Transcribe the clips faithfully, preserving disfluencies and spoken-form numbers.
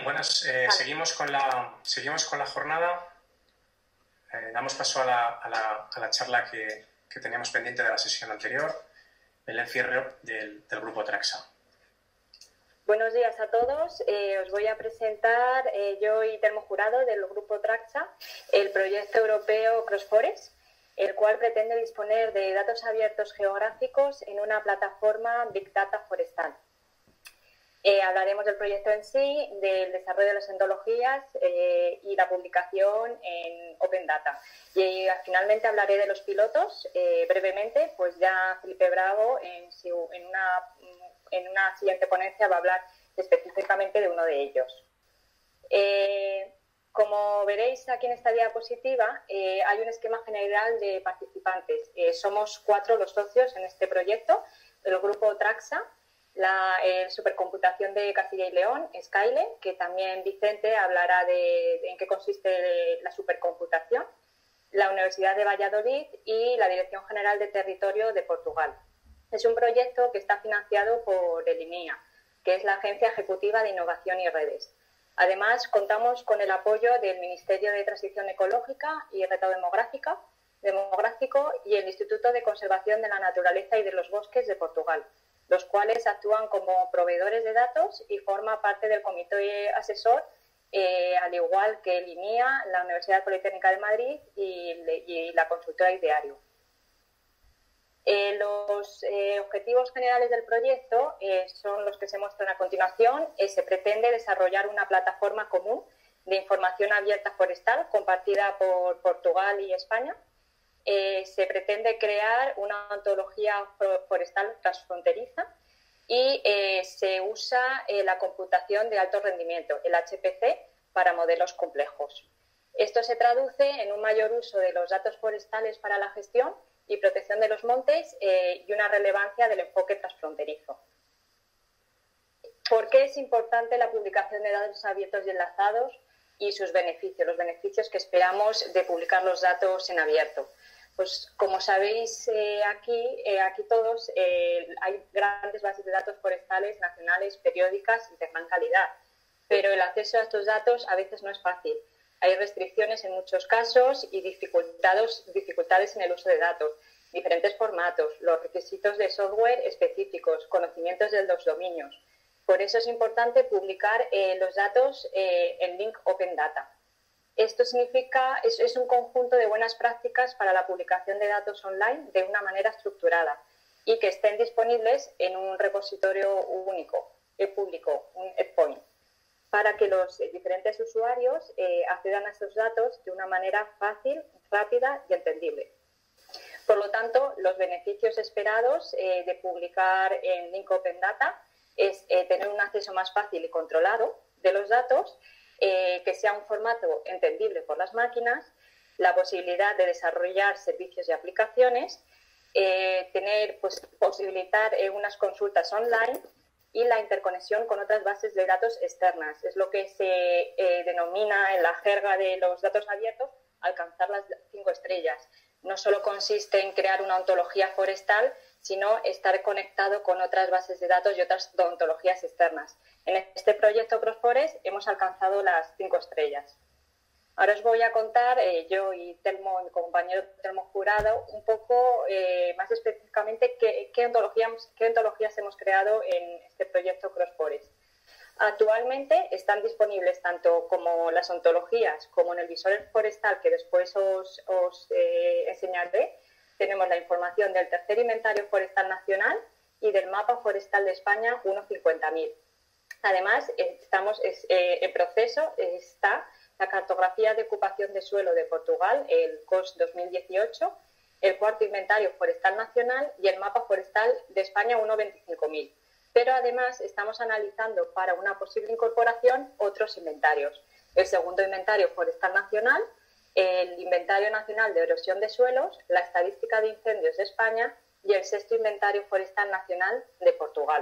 buenas. Eh, seguimos, con la, seguimos con la jornada. Eh, damos paso a la, a la, a la charla que, que teníamos pendiente de la sesión anterior, el encierre del, del grupo Traxa. Buenos días a todos. Eh, os voy a presentar, eh, yo y Telmo Jurado, del grupo Traxa, el proyecto europeo CrossForest, el cual pretende disponer de datos abiertos geográficos en una plataforma Big Data forestal. Eh, hablaremos del proyecto en sí, del desarrollo de las ontologías eh, y la publicación en Open Data. Y eh, finalmente hablaré de los pilotos eh, brevemente, pues ya Felipe Bravo en, en, una, en una siguiente ponencia va a hablar específicamente de uno de ellos. Eh, como veréis aquí en esta diapositiva, eh, hay un esquema general de participantes. Eh, somos cuatro los socios en este proyecto, el grupo Traxa, la eh, supercomputación de Castilla y León, Skyle, que también Vicente hablará de, de en qué consiste la supercomputación, la Universidad de Valladolid y la Dirección General de Territorio de Portugal. Es un proyecto que está financiado por el I N I A, que es la Agencia Ejecutiva de Innovación y Redes. Además, contamos con el apoyo del Ministerio de Transición Ecológica y Reto Demográfica, Demográfico y el Instituto de Conservación de la Naturaleza y de los Bosques de Portugal, los cuales actúan como proveedores de datos y forma parte del comité asesor, eh, al igual que el I N I A, la Universidad Politécnica de Madrid y, y la consultora Ideario. Eh, los eh, objetivos generales del proyecto eh, son los que se muestran a continuación. Eh, se pretende desarrollar una plataforma común de información abierta forestal compartida por Portugal y España. Eh, se pretende crear una ontología forestal transfronteriza y eh, se usa eh, la computación de alto rendimiento, el H P C, para modelos complejos. Esto se traduce en un mayor uso de los datos forestales para la gestión y protección de los montes eh, y una relevancia del enfoque transfronterizo. ¿Por qué es importante la publicación de datos abiertos y enlazados y sus beneficios, los beneficios que esperamos de publicar los datos en abierto? Pues como sabéis eh, aquí, eh, aquí todos, eh, hay grandes bases de datos forestales nacionales, periódicas y de gran calidad, pero el acceso a estos datos a veces no es fácil. Hay restricciones en muchos casos y dificultades, dificultades en el uso de datos, diferentes formatos, los requisitos de software específicos, conocimientos de los dominios. Por eso es importante publicar eh, los datos eh, en link Open Data. Esto significa, es, es un conjunto de buenas prácticas para la publicación de datos online de una manera estructurada y que estén disponibles en un repositorio único, eh, público, un endpoint, para que los diferentes usuarios eh, accedan a estos datos de una manera fácil, rápida y entendible. Por lo tanto, los beneficios esperados eh, de publicar en link Open Data es eh, tener un acceso más fácil y controlado de los datos, Eh, que sea un formato entendible por las máquinas, la posibilidad de desarrollar servicios y aplicaciones, eh, tener, pues, posibilitar eh, unas consultas online y la interconexión con otras bases de datos externas. Es lo que se eh, denomina en la jerga de los datos abiertos alcanzar las cinco estrellas. No solo consiste en crear una ontología forestal, sino estar conectado con otras bases de datos y otras ontologías externas. En este proyecto CrossForest hemos alcanzado las cinco estrellas. Ahora os voy a contar, eh, yo y Telmo, mi compañero Telmo Jurado, un poco eh, más específicamente qué, qué, ontologías, qué ontologías hemos creado en este proyecto CrossForest. Actualmente están disponibles tanto como las ontologías como en el visor forestal que después os, os eh, enseñaré. Tenemos la información del tercer inventario forestal nacional y del mapa forestal de España uno cincuenta mil. Además, estamos es, eh, en proceso está la cartografía de ocupación de suelo de Portugal, el C O S dos mil dieciocho, el cuarto inventario forestal nacional y el mapa forestal de España uno veinticinco mil. Pero además estamos analizando para una posible incorporación otros inventarios. El segundo inventario forestal nacional, el inventario nacional de erosión de suelos, la estadística de incendios de España y el sexto inventario forestal nacional de Portugal.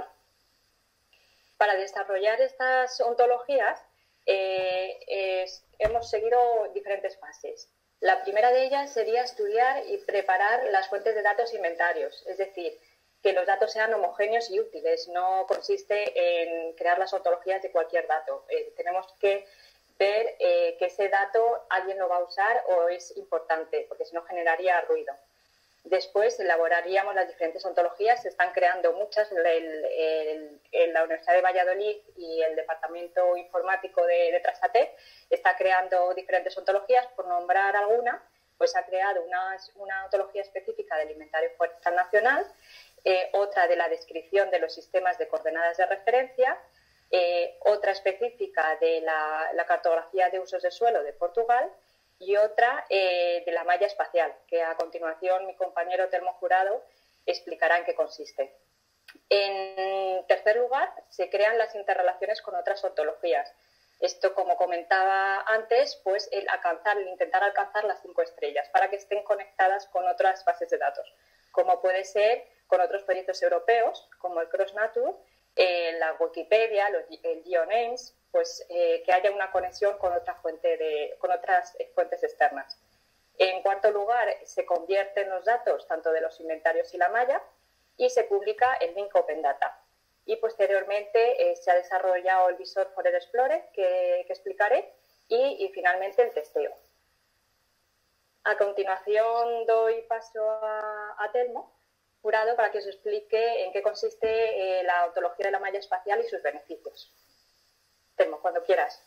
Para desarrollar estas ontologías eh, es, hemos seguido diferentes fases. La primera de ellas sería estudiar y preparar las fuentes de datos inventarios, es decir, que los datos sean homogéneos y útiles. No consiste en crear las ontologías de cualquier dato. Eh, tenemos que ver eh, que ese dato alguien lo va a usar o es importante, porque si no generaría ruido. Después elaboraríamos las diferentes ontologías. Se están creando muchas. El, el, el, la Universidad de Valladolid y el Departamento Informático de, de Trasatec está creando diferentes ontologías. Por nombrar alguna, pues ha creado una, una ontología específica del inventario forestal nacional, eh, otra de la descripción de los sistemas de coordenadas de referencia, eh, otra específica de la, la cartografía de usos de suelo de Portugal y otra eh, de la malla espacial, que a continuación mi compañero Telmo Jurado explicará en qué consiste. En tercer lugar, se crean las interrelaciones con otras ontologías. Esto, como comentaba antes, pues el alcanzar, el intentar alcanzar las cinco estrellas para que estén conectadas con otras bases de datos, como puede ser con otros proyectos europeos, como el CrossNature, eh, la Wikipedia, los, el GeoNames, pues eh, que haya una conexión con otra fuente de, con otras fuentes externas. En cuarto lugar, se convierten los datos tanto de los inventarios y la malla y se publica el link Open Data. Y posteriormente eh, se ha desarrollado el visor Forer Explorer, que, que explicaré, y, y finalmente el testeo. A continuación doy paso a, a Telmo Jurado para que os explique en qué consiste eh, la ontología de la malla espacial y sus beneficios. Telmo, cuando quieras.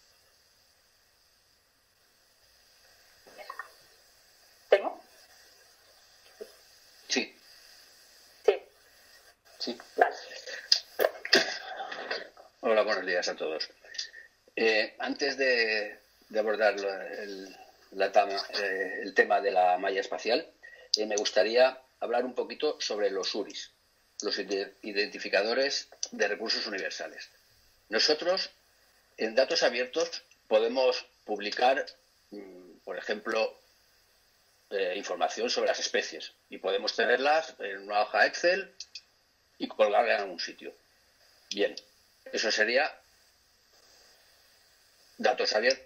¿Telmo? Sí. Sí. Sí. Vale. Hola, buenos días a todos. Eh, antes de, de abordar el, la tama, eh, el tema de la malla espacial, eh, me gustaría hablar un poquito sobre los U R Is, los identificadores de recursos universales. Nosotros, en datos abiertos, podemos publicar, por ejemplo, eh, información sobre las especies y podemos tenerlas en una hoja Excel y colgarla en algún sitio. Bien, eso sería datos abiertos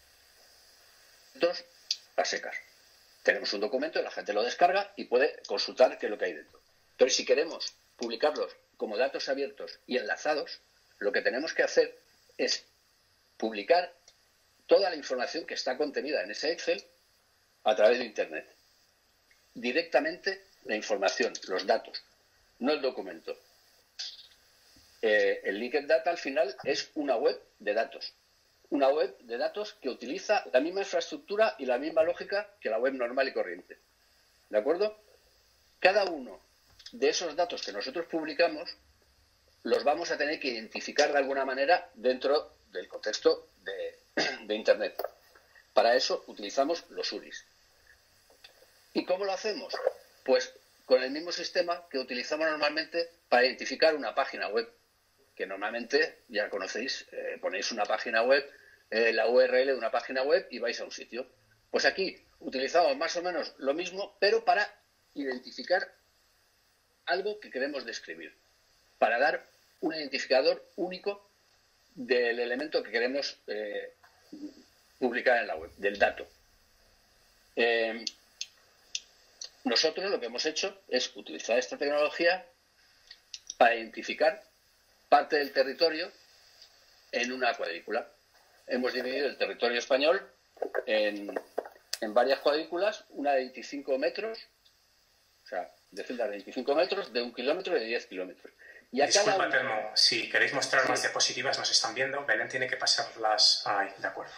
a secas. Tenemos un documento y la gente lo descarga y puede consultar qué es lo que hay dentro. Pero si queremos publicarlos como datos abiertos y enlazados, lo que tenemos que hacer es publicar toda la información que está contenida en ese Excel a través de Internet. Directamente la información, los datos, no el documento. Eh, el Linked Data al final es una web de datos. Una web de datos que utiliza la misma infraestructura y la misma lógica que la web normal y corriente. ¿De acuerdo? Cada uno de esos datos que nosotros publicamos los vamos a tener que identificar de alguna manera dentro del contexto de, de Internet. Para eso utilizamos los U R Is. ¿Y cómo lo hacemos? Pues con el mismo sistema que utilizamos normalmente para identificar una página web, que normalmente ya conocéis, eh, ponéis una página web, eh, la U R L de una página web y vais a un sitio. Pues aquí utilizamos más o menos lo mismo, pero para identificar algo que queremos describir, para dar un identificador único del elemento que queremos eh, publicar en la web, del dato. Eh, nosotros lo que hemos hecho es utilizar esta tecnología para identificar parte del territorio en una cuadrícula. Hemos dividido el territorio español en, en varias cuadrículas, una de veinticinco metros, o sea, de celdas de veinticinco metros, de un kilómetro y de diez kilómetros. Y a Disculpa, cada... Telmo, si queréis mostrar sí. más diapositivas, nos están viendo. Belén tiene que pasarlas ahí, de acuerdo.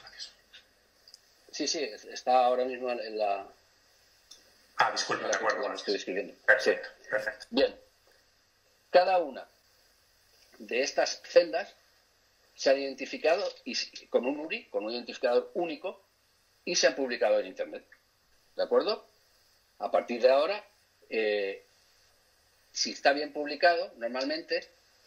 Sí, sí, está ahora mismo en la... Ah, disculpa, de acuerdo. Lo estoy escribiendo. Perfecto, sí. perfecto. Bien. Cada una de estas celdas se han identificado y, con un U R I, con un identificador único, y se han publicado en Internet. ¿De acuerdo? A partir de ahora, eh, si está bien publicado, normalmente,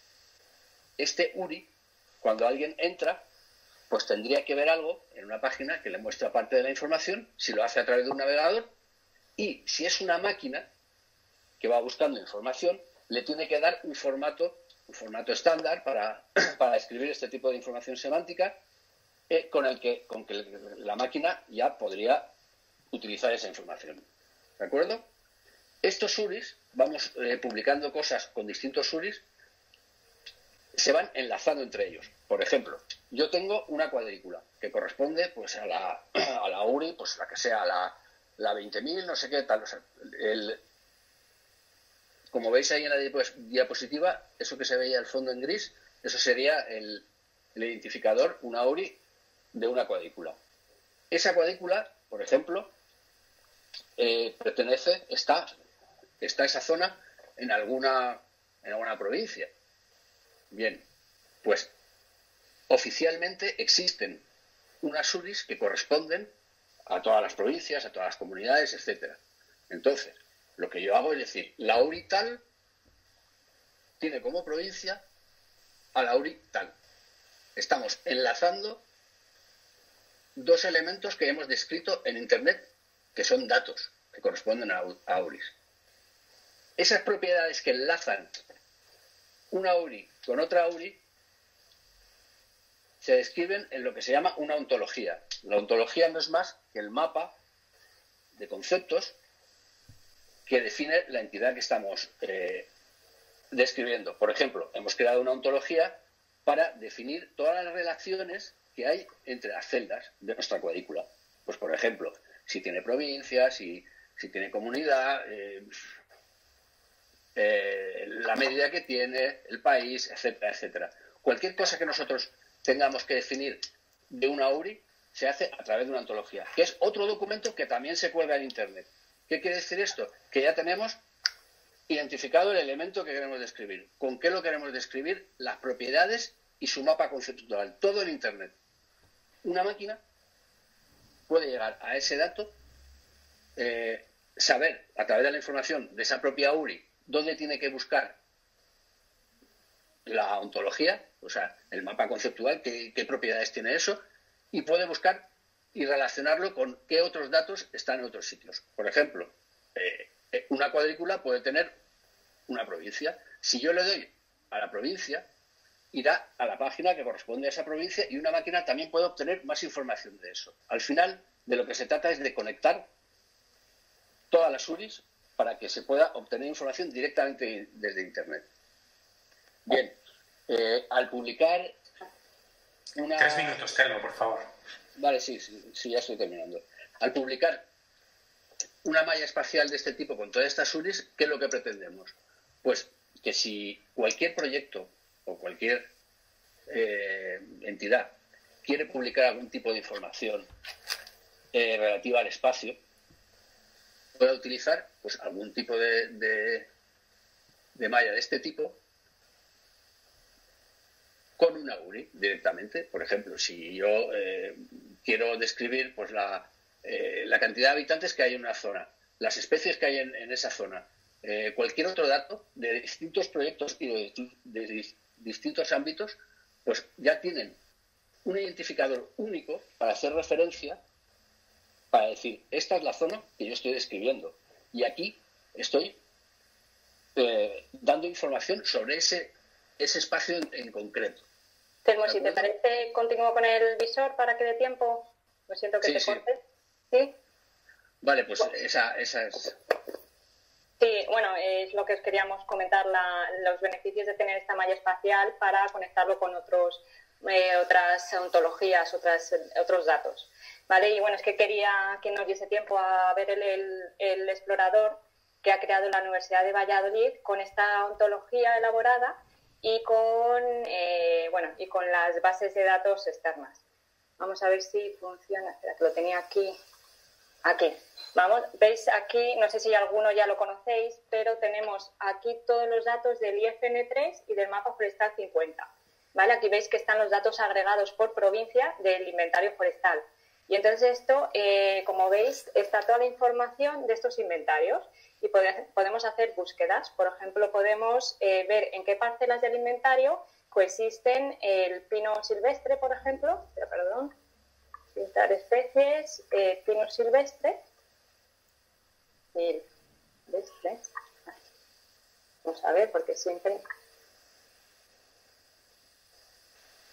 este U R I, cuando alguien entra, pues tendría que ver algo en una página que le muestra parte de la información, si lo hace a través de un navegador, y si es una máquina que va buscando información, le tiene que dar un formato, un formato estándar para, para escribir este tipo de información semántica, eh, con el que, con que la máquina ya podría utilizar esa información. ¿De acuerdo? estos U R Is, vamos eh, publicando cosas con distintos U R Is, se van enlazando entre ellos. Por ejemplo, yo tengo una cuadrícula que corresponde pues a la, a la U R I, pues la que sea, la, la veinte mil, no sé qué tal. O sea, el, como veis ahí en la diapositiva, eso que se veía al fondo en gris, eso sería el, el identificador, una U R I de una cuadrícula. Esa cuadrícula, por ejemplo, eh, pertenece, está, está esa zona en alguna, en alguna provincia. Bien, pues oficialmente existen unas U R Is que corresponden a todas las provincias, a todas las comunidades, etcétera. Entonces, lo que yo hago es decir, la U R I tal tiene como provincia a la U R I tal. Estamos enlazando dos elementos que hemos descrito en Internet, que son datos, que corresponden a, a U R Is. Esas propiedades que enlazan una U R I con otra U R I se describen en lo que se llama una ontología. La ontología no es más que el mapa de conceptos que define la entidad que estamos eh, describiendo. Por ejemplo, hemos creado una ontología para definir todas las relaciones que hay entre las celdas de nuestra cuadrícula. Pues, por ejemplo, si tiene provincia, si, si tiene comunidad, eh, eh, la medida que tiene, el país, etcétera, etcétera. Cualquier cosa que nosotros tengamos que definir de una U R I se hace a través de una ontología, que es otro documento que también se cuelga en Internet. ¿Qué quiere decir esto? Que ya tenemos identificado el elemento que queremos describir, con qué lo queremos describir, las propiedades y su mapa conceptual, todo en Internet. Una máquina puede llegar a ese dato, eh, saber a través de la información de esa propia U R I dónde tiene que buscar la ontología, o sea, el mapa conceptual, qué, qué propiedades tiene eso, y puede buscar y relacionarlo con qué otros datos están en otros sitios. Por ejemplo, eh, una cuadrícula puede tener una provincia. Si yo le doy a la provincia, irá a la página que corresponde a esa provincia y una máquina también puede obtener más información de eso. Al final, de lo que se trata es de conectar todas las U R Is para que se pueda obtener información directamente desde Internet. Bien, eh, al publicar una... Tres minutos, Telmo, por favor. Vale, sí, sí, sí, ya estoy terminando. Al publicar una malla espacial de este tipo con todas estas U R Is, ¿qué es lo que pretendemos? Pues que si cualquier proyecto o cualquier eh, entidad quiere publicar algún tipo de información eh, relativa al espacio, pueda utilizar pues algún tipo de, de, de malla de este tipo con una U R I directamente. Por ejemplo, si yo eh, quiero describir pues la, eh, la cantidad de habitantes que hay en una zona, las especies que hay en, en esa zona, eh, cualquier otro dato de distintos proyectos y de, de, de distintos ámbitos, pues ya tienen un identificador único para hacer referencia, para decir, esta es la zona que yo estoy describiendo y aquí estoy eh, dando información sobre ese, ese espacio en, en concreto. Telmo, si te parece, continúo con el visor para que dé tiempo. Lo siento que sí, te sí. corte. ¿Sí? Vale, pues bueno. esa, esa es... Sí, bueno, es lo que os queríamos comentar, la, los beneficios de tener esta malla espacial para conectarlo con otros, eh, otras ontologías, otras, otros datos. ¿Vale? Y bueno, es que quería que nos diese tiempo a ver el, el, el explorador que ha creado la Universidad de Valladolid con esta ontología elaborada y con, eh, bueno, y con las bases de datos externas. Vamos a ver si funciona. Espera, que lo tenía aquí. Aquí. Vamos, veis aquí, no sé si alguno ya lo conocéis, pero tenemos aquí todos los datos del I F N tres y del mapa forestal cincuenta. ¿Vale? Aquí veis que están los datos agregados por provincia del inventario forestal. Y entonces esto, eh, como veis, está toda la información de estos inventarios y podemos hacer búsquedas. Por ejemplo, podemos eh, ver en qué parcelas del inventario coexisten el pino silvestre, por ejemplo, pero, perdón, pintar especies, eh, pino silvestre, silvestre, vamos a ver, porque siempre...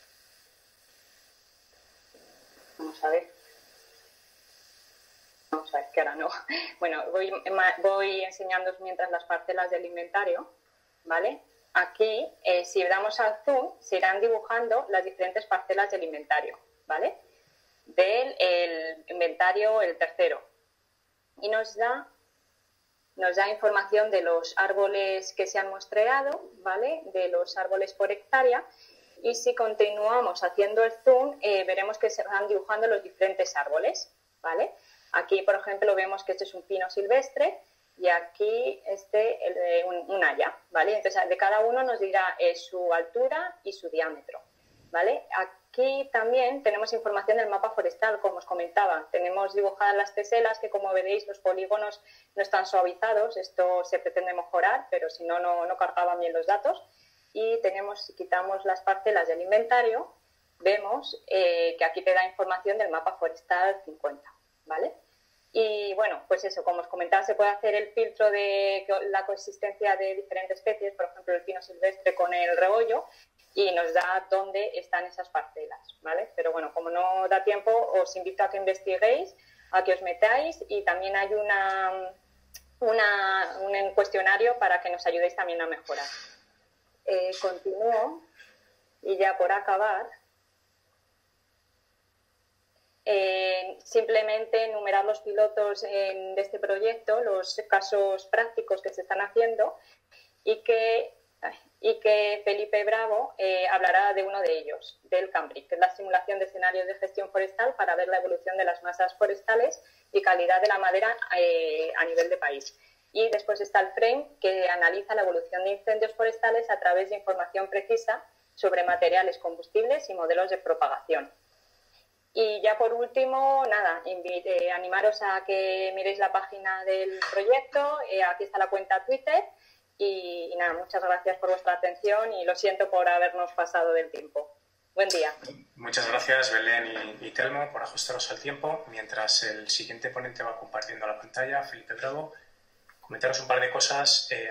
Vamos a ver. Vamos ver, que ahora no. Bueno, voy, voy enseñándoos mientras las parcelas del inventario, ¿vale? Aquí, eh, si damos al zoom, se irán dibujando las diferentes parcelas del inventario, ¿vale? Del el inventario, el tercero. Y nos da, nos da información de los árboles que se han muestreado, ¿vale? De los árboles por hectárea. Y si continuamos haciendo el zoom, eh, veremos que se van dibujando los diferentes árboles, ¿vale? Aquí, por ejemplo, vemos que este es un pino silvestre y aquí este el de un, un haya, ¿vale? Entonces, de cada uno nos dirá eh, su altura y su diámetro, ¿vale? Aquí también tenemos información del mapa forestal, como os comentaba. Tenemos dibujadas las teselas, que como veréis, los polígonos no están suavizados. Esto se pretende mejorar, pero si no, no, no cargaban bien los datos. Y tenemos, si quitamos las parcelas del inventario, vemos eh, que aquí te da información del mapa forestal cincuenta, ¿vale? Y bueno, pues eso, como os comentaba, se puede hacer el filtro de la coexistencia de diferentes especies, por ejemplo, el pino silvestre con el rebollo, y nos da dónde están esas parcelas, ¿vale? Pero bueno, como no da tiempo, os invito a que investiguéis, a que os metáis, y también hay una, una, un cuestionario para que nos ayudéis también a mejorar. Eh, continúo y ya por acabar, eh, simplemente enumerar los pilotos en, de este proyecto, los casos prácticos que se están haciendo y que, y que Felipe Bravo eh, hablará de uno de ellos, del Cambric, que es la simulación de escenarios de gestión forestal para ver la evolución de las masas forestales y calidad de la madera eh, a nivel de país. Y después está el FRAME, que analiza la evolución de incendios forestales a través de información precisa sobre materiales, combustibles y modelos de propagación. Y ya por último, nada, invite, eh, animaros a que miréis la página del proyecto. Eh, aquí está la cuenta Twitter. Y, y nada, muchas gracias por vuestra atención y lo siento por habernos pasado del tiempo. Buen día. Muchas gracias, Belén y, y Telmo, por ajustaros al tiempo. Mientras el siguiente ponente va compartiendo la pantalla, Felipe Bravo, comentaros un par de cosas. Eh,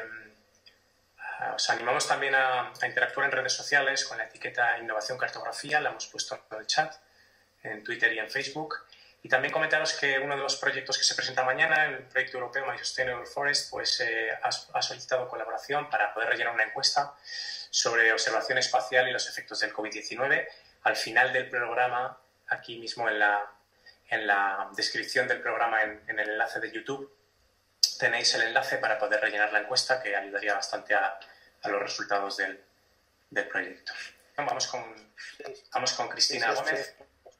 os animamos también a, a interactuar en redes sociales con la etiqueta Innovación Cartografía, la hemos puesto en el chat, en Twitter y en Facebook. Y también comentaros que uno de los proyectos que se presenta mañana, el proyecto europeo My Sustainable Forest, pues eh, ha, ha solicitado colaboración para poder rellenar una encuesta sobre observación espacial y los efectos del COVID diecinueve. Al final del programa, aquí mismo en la, en la descripción del programa, en, en el enlace de YouTube, tenéis el enlace para poder rellenar la encuesta, que ayudaría bastante a, a los resultados del, del proyecto. Vamos con, vamos con Cristina Gómez.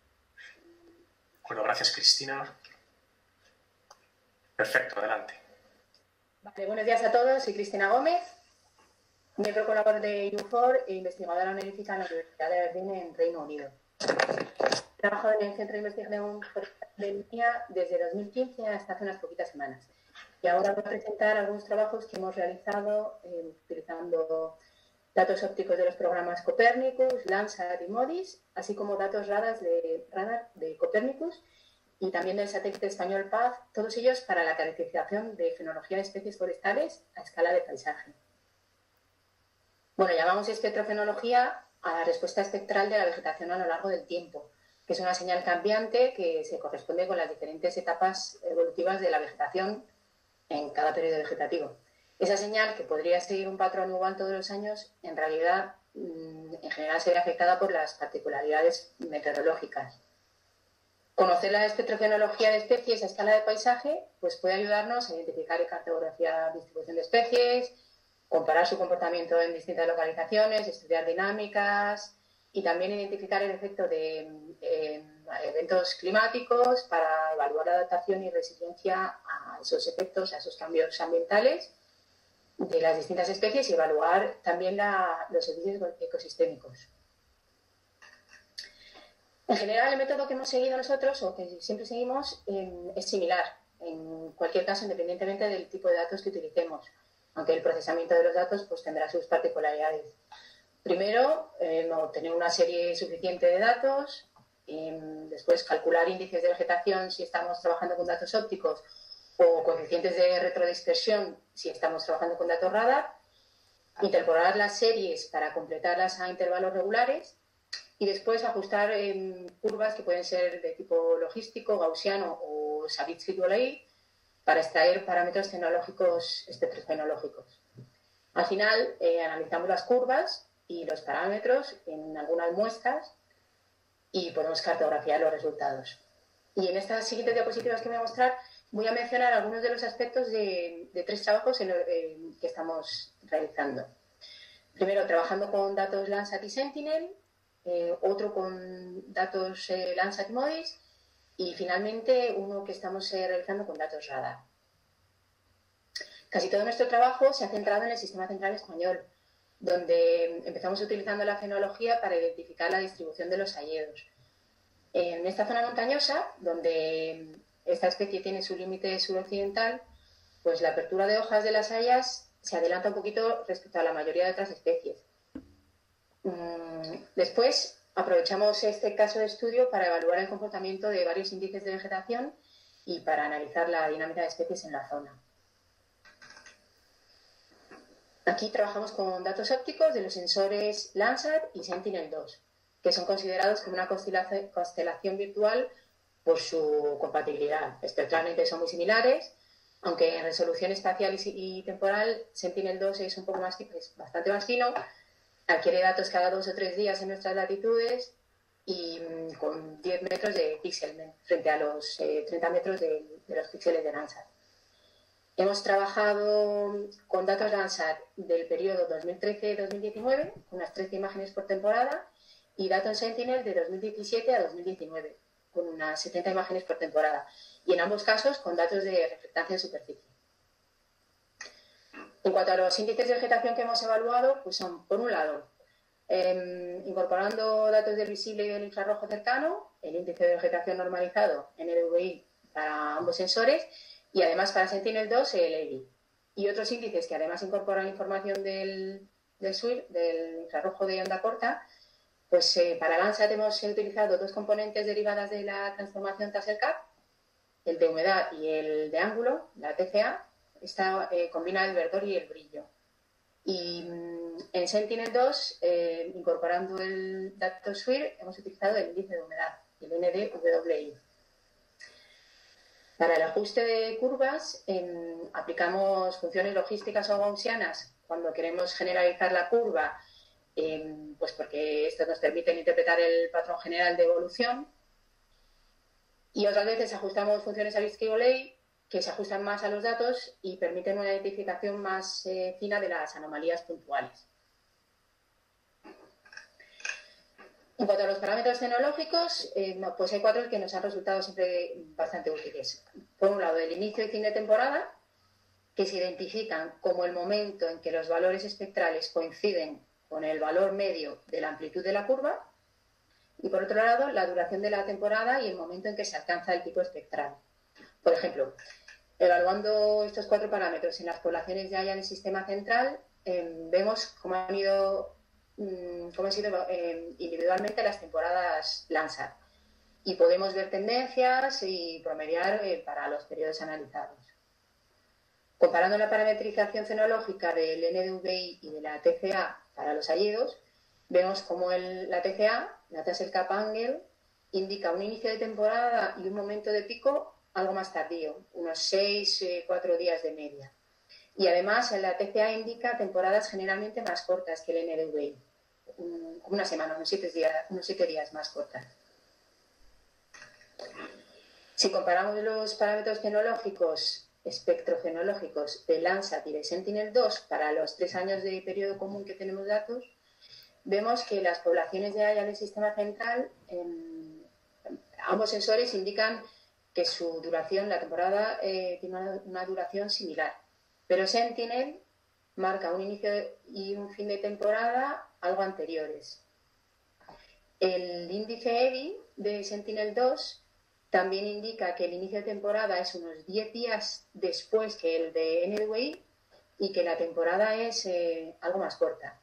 Bueno, gracias, Cristina. Perfecto, adelante. Vale, buenos días a todos. Soy Cristina Gómez, miembro colaborador de U cuatro e investigadora honorífica en la Universidad de Aberdeen en Reino Unido. He trabajado en el Centro de Investigación Forestal de Línea desde dos mil quince hasta hace unas poquitas semanas. Y ahora voy a presentar algunos trabajos que hemos realizado eh, utilizando datos ópticos de los programas Copernicus, Landsat y MODIS, así como datos radar de, radar de Copernicus y también del satélite español P A Z, todos ellos para la caracterización de fenología de especies forestales a escala de paisaje. Bueno, llamamos espectrofenología a la respuesta espectral de la vegetación a lo largo del tiempo, que es una señal cambiante que se corresponde con las diferentes etapas evolutivas de la vegetación en cada periodo vegetativo. Esa señal, que podría seguir un patrón igual todos los años, en realidad, en general, se ve afectada por las particularidades meteorológicas. Conocer la espectrofenología de especies a escala de paisaje pues puede ayudarnos a identificar y cartografiar distribución de especies, comparar su comportamiento en distintas localizaciones, estudiar dinámicas y también identificar el efecto de eh, eventos climáticos para evaluar la adaptación y resiliencia a esos efectos, a esos cambios ambientales de las distintas especies y evaluar también la, los servicios ecosistémicos. En general, el método que hemos seguido nosotros, o que siempre seguimos, eh, es similar, en cualquier caso, independientemente del tipo de datos que utilicemos, aunque el procesamiento de los datos pues, tendrá sus particularidades. Primero, eh, obtener una serie suficiente de datos, eh, después calcular índices de vegetación si estamos trabajando con datos ópticos, o coeficientes de retrodispersión si estamos trabajando con datos radar, interpolar las series para completarlas a intervalos regulares y después ajustar eh, curvas que pueden ser de tipo logístico, gaussiano o o Savitsky-Golay para extraer parámetros tecnológicos espectrofenológicos. Al final, eh, analizamos las curvas y los parámetros en algunas muestras y podemos cartografiar los resultados. Y en estas siguientes diapositivas que voy a mostrar voy a mencionar algunos de los aspectos de, de tres trabajos en, eh, que estamos realizando. Primero, trabajando con datos Landsat y Sentinel, eh, otro con datos eh, Landsat y MODIS y finalmente uno que estamos eh, realizando con datos radar. Casi todo nuestro trabajo se ha centrado en el Sistema Central Español, donde empezamos utilizando la fenología para identificar la distribución de los hayedos. En esta zona montañosa, donde esta especie tiene su límite suroccidental, pues la apertura de hojas de las hayas se adelanta un poquito respecto a la mayoría de otras especies. Después, aprovechamos este caso de estudio para evaluar el comportamiento de varios índices de vegetación y para analizar la dinámica de especies en la zona. Aquí trabajamos con datos ópticos de los sensores Landsat y Sentinel dos, que son considerados como una constelación virtual por su compatibilidad. Espectralmente son muy similares, aunque en resolución espacial y temporal Sentinel dos es un poco más, es bastante más fino, adquiere datos cada dos o tres días en nuestras latitudes y mmm, con diez metros de píxel frente a los eh, treinta metros de, de los píxeles de Landsat. Hemos trabajado con datos Landsat del periodo dos mil trece a dos mil diecinueve, unas trece imágenes por temporada, y datos Sentinel de dos mil diecisiete a dos mil diecinueve, con unas setenta imágenes por temporada, y en ambos casos con datos de reflectancia en superficie. En cuanto a los índices de vegetación que hemos evaluado, pues son, por un lado, eh, incorporando datos del visible y del infrarrojo cercano, el índice de vegetación normalizado, N D V I, para ambos sensores, y además para Sentinel dos el E L I. Y otros índices que además incorporan información del, del S W I R, del infrarrojo de onda corta, pues eh, para Landsat hemos utilizado dos componentes derivadas de la transformación Tassel-Cap, el de humedad y el de ángulo, la T C A. Esta eh, combina el verdor y el brillo. Y mmm, en Sentinel dos, eh, incorporando el dato S W I R, hemos utilizado el índice de humedad, el N D W I. Para el ajuste de curvas, eh, aplicamos funciones logísticas o gaussianas cuando queremos generalizar la curva, eh, pues porque esto nos permite interpretar el patrón general de evolución. Y otras veces ajustamos funciones Savitsky-Golay que se ajustan más a los datos y permiten una identificación más eh, fina de las anomalías puntuales. En cuanto a los parámetros tecnológicos, eh, pues hay cuatro que nos han resultado siempre bastante útiles. Por un lado, el inicio y fin de temporada, que se identifican como el momento en que los valores espectrales coinciden con el valor medio de la amplitud de la curva. Y por otro lado, la duración de la temporada y el momento en que se alcanza el pico espectral. Por ejemplo, evaluando estos cuatro parámetros en las poblaciones de haya en el sistema central, eh, vemos cómo han ido cómo han sido eh, individualmente las temporadas Landsat y podemos ver tendencias y promediar eh, para los periodos analizados. Comparando la parametrización fenológica del N D V I y de la T C A para los hayedos, vemos como el, la T C A, la Tassel-Cap Angle, indica un inicio de temporada y un momento de pico algo más tardío, unos seis, cuatro días de media. Y además la T C A indica temporadas generalmente más cortas que el N D V I, una semana, unos siete días, unos siete días más cortas. Si comparamos los parámetros fenológicos, espectrofenológicos de Landsat y de Sentinel dos para los tres años de periodo común que tenemos datos, vemos que las poblaciones de haya en el sistema central, en, ambos sensores indican que su duración, la temporada, eh, tiene una, una duración similar. Pero Sentinel marca un inicio y un fin de temporada algo anteriores. El índice E D I de Sentinel dos también indica que el inicio de temporada es unos diez días después que el de N D W I y que la temporada es eh, algo más corta.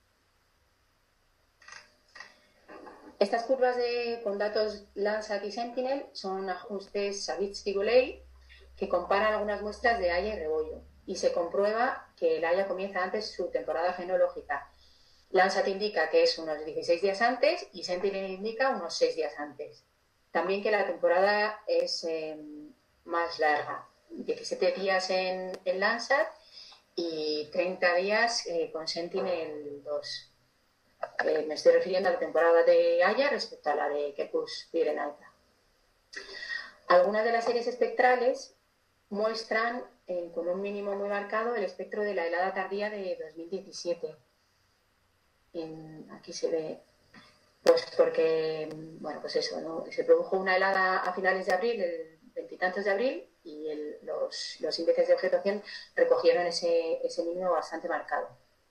Estas curvas de, con datos Landsat y Sentinel son ajustes Savitsky-Golay que comparan algunas muestras de haya y rebollo y se comprueba que el haya comienza antes su temporada fenológica. Landsat indica que es unos dieciséis días antes y Sentinel indica unos seis días antes. También que la temporada es, eh, más larga, diecisiete días en, en Landsat y treinta días eh, con Sentinel dos. Eh, me estoy refiriendo a la temporada de Haya respecto a la de Kekus Pirenaita. Algunas de las series espectrales muestran eh, con un mínimo muy marcado el espectro de la helada tardía de dos mil diecisiete. En, aquí se ve, pues porque, bueno, pues eso, ¿no? Se produjo una helada a finales de abril, el veintitantos de abril, y el, los, los índices de vegetación recogieron ese, ese mínimo bastante marcado.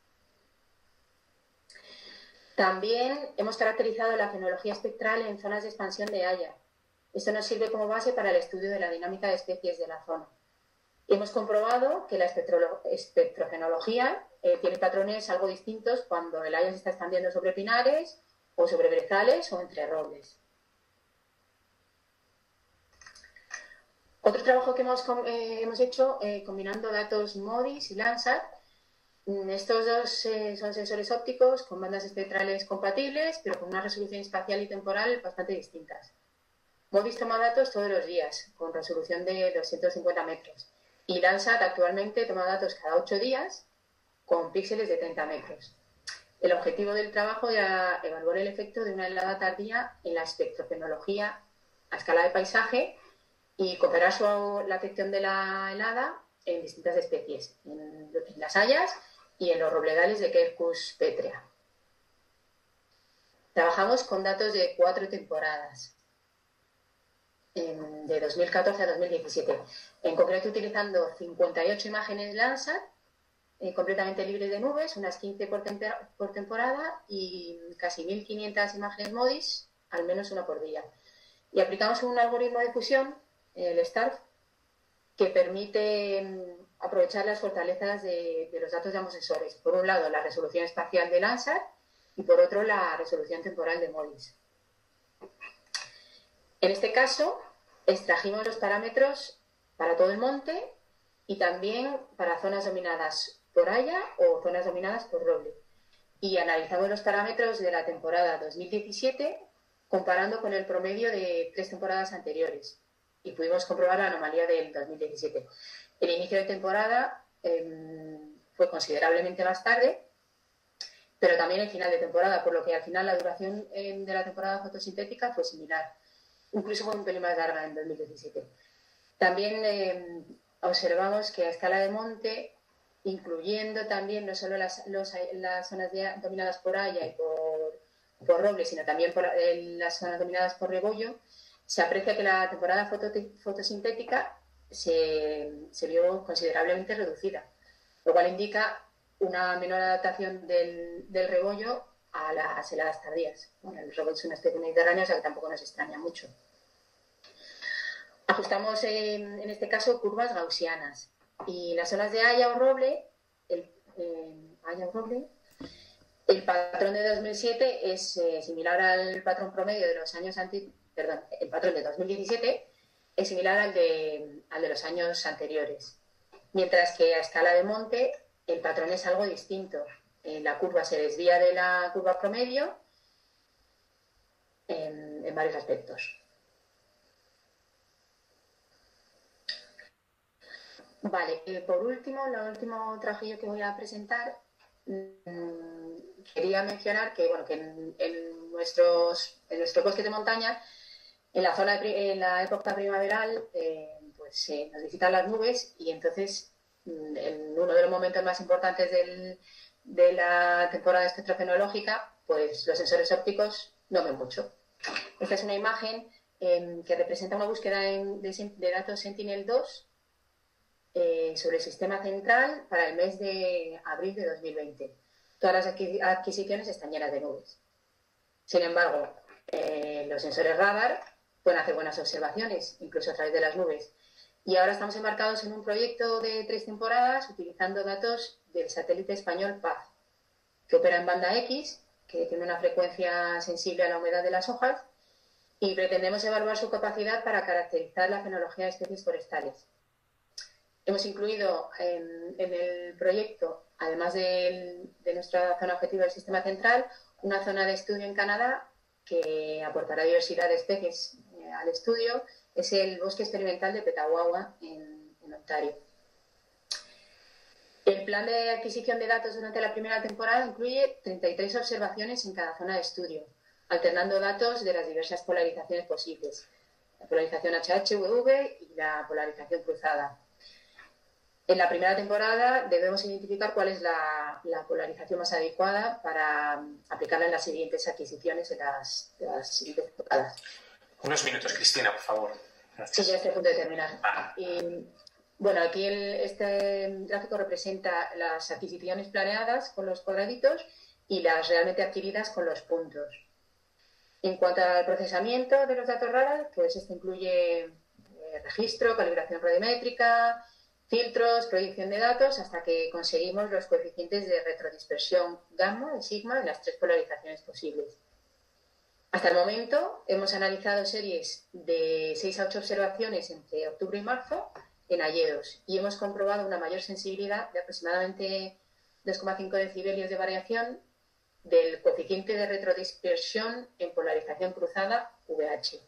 También hemos caracterizado la fenología espectral en zonas de expansión de Haya. Esto nos sirve como base para el estudio de la dinámica de especies de la zona. Hemos comprobado que la espectrofenología eh, tiene patrones algo distintos cuando el Haya se está expandiendo sobre pinares o sobre brezales o entre robles. Otro trabajo que hemos, eh, hemos hecho eh, combinando datos MODIS y Landsat. Estos dos eh, son sensores ópticos con bandas espectrales compatibles, pero con una resolución espacial y temporal bastante distintas. MODIS toma datos todos los días, con resolución de doscientos cincuenta metros. Y Landsat actualmente toma datos cada ocho días, con píxeles de treinta metros. El objetivo del trabajo era evaluar el efecto de una helada tardía en la espectrofenología a escala de paisaje y comparar su, la afección de la helada en distintas especies, en, en las hayas y en los robledales de Quercus petrea. Trabajamos con datos de cuatro temporadas, en, de dos mil catorce a dos mil diecisiete, en concreto utilizando cincuenta y ocho imágenes Landsat, eh, completamente libres de nubes, unas quince por, por temporada y casi mil quinientas imágenes MODIS, al menos una por día. Y aplicamos un algoritmo de fusión, el STARF, que permite um, aprovechar las fortalezas de, de los datos de ambos sensores. Por un lado, la resolución espacial de Landsat y por otro, la resolución temporal de MODIS. En este caso, extrajimos los parámetros para todo el monte y también para zonas dominadas por Haya o zonas dominadas por roble. Y analizamos los parámetros de la temporada dos mil diecisiete comparando con el promedio de tres temporadas anteriores. Y pudimos comprobar la anomalía del dos mil diecisiete. El inicio de temporada eh, fue considerablemente más tarde, pero también el final de temporada, por lo que al final la duración eh, de la temporada fotosintética fue similar. Incluso fue un pelín más larga en dos mil diecisiete. También eh, observamos que a escala de monte, incluyendo también no solo las, los, las zonas de, dominadas por Haya y por, por roble, sino también por eh, las zonas dominadas por rebollo, se aprecia que la temporada fotosintética se, se vio considerablemente reducida, lo cual indica una menor adaptación del, del rebollo a las heladas tardías. Bueno, el rebollo es una especie mediterránea, o sea que tampoco nos extraña mucho. Ajustamos en, en este caso curvas gaussianas y las zonas de Haya o roble, el, eh, Haya o roble, el patrón de dos mil siete es eh, similar al patrón promedio de los años anteriores. Perdón, el patrón de dos mil diecisiete es similar al de, al de los años anteriores, mientras que a escala de monte el patrón es algo distinto. Eh, la curva se desvía de la curva promedio en, en varios aspectos. Vale, eh, por último, el último trabajillo que voy a presentar, mmm, quería mencionar que, bueno, que en, en, nuestros, en nuestro bosque de montaña, en la zona de, en la época primaveral, eh, pues eh, nos visitan las nubes y entonces en uno de los momentos más importantes del, de la temporada espectrofenológica, pues los sensores ópticos no ven mucho. Esta es una imagen eh, que representa una búsqueda en, de, de datos Sentinel dos eh, sobre el sistema central para el mes de abril de dos mil veinte. Todas las adquisiciones están llenas de nubes. Sin embargo, eh, los sensores radar pueden hacer buenas observaciones, incluso a través de las nubes. Y ahora estamos embarcados en un proyecto de tres temporadas utilizando datos del satélite español P A Z, que opera en banda X, que tiene una frecuencia sensible a la humedad de las hojas, y pretendemos evaluar su capacidad para caracterizar la fenología de especies forestales. Hemos incluido en, en el proyecto, además de, de nuestra zona objetiva del sistema central, una zona de estudio en Canadá que aportará diversidad de especies eh, al estudio es el bosque experimental de Petawawa, en, en Ontario. El plan de adquisición de datos durante la primera temporada incluye treinta y tres observaciones en cada zona de estudio, alternando datos de las diversas polarizaciones posibles, la polarización H H V V y la polarización cruzada. En la primera temporada debemos identificar cuál es la, la polarización más adecuada para aplicarla en las siguientes adquisiciones de las, de las siguientes temporadas. Unos minutos, Cristina, por favor. Gracias. Sí, ya estoy a punto de terminar. Ah. Y, bueno, aquí el, este gráfico representa las adquisiciones planeadas con los cuadraditos y las realmente adquiridas con los puntos. En cuanto al procesamiento de los datos raros, pues este incluye eh, registro, calibración radiométrica, filtros, proyección de datos, hasta que conseguimos los coeficientes de retrodispersión gamma y sigma en las tres polarizaciones posibles. Hasta el momento hemos analizado series de seis a ocho observaciones entre octubre y marzo en hayedos y hemos comprobado una mayor sensibilidad de aproximadamente dos coma cinco decibelios de variación del coeficiente de retrodispersión en polarización cruzada V H.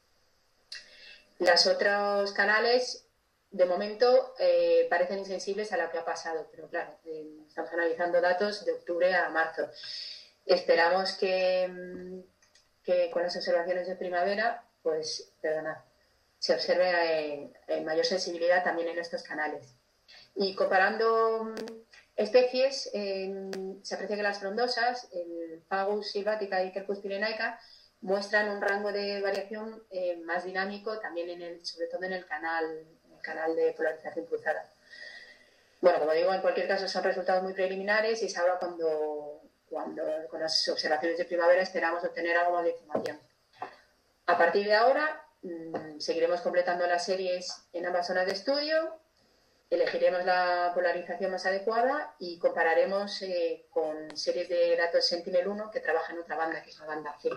Los otros canales, de momento, eh, parecen insensibles a lo que ha pasado, pero claro, eh, estamos analizando datos de octubre a marzo. Esperamos que, que con las observaciones de primavera, pues, perdonad, se observe eh, eh, mayor sensibilidad también en estos canales. Y comparando especies, eh, se aprecia que las frondosas, el Fagus silvática y Quercus pyrenaica, muestran un rango de variación eh, más dinámico, también en el, sobre todo en el canal, en el canal de polarización cruzada. Bueno, como digo, en cualquier caso son resultados muy preliminares y es ahora cuando, cuando con las observaciones de primavera esperamos obtener algo más de información. A partir de ahora mmm, seguiremos completando las series en ambas zonas de estudio, elegiremos la polarización más adecuada y compararemos eh, con series de datos Sentinel uno que trabaja en otra banda, que es la banda C.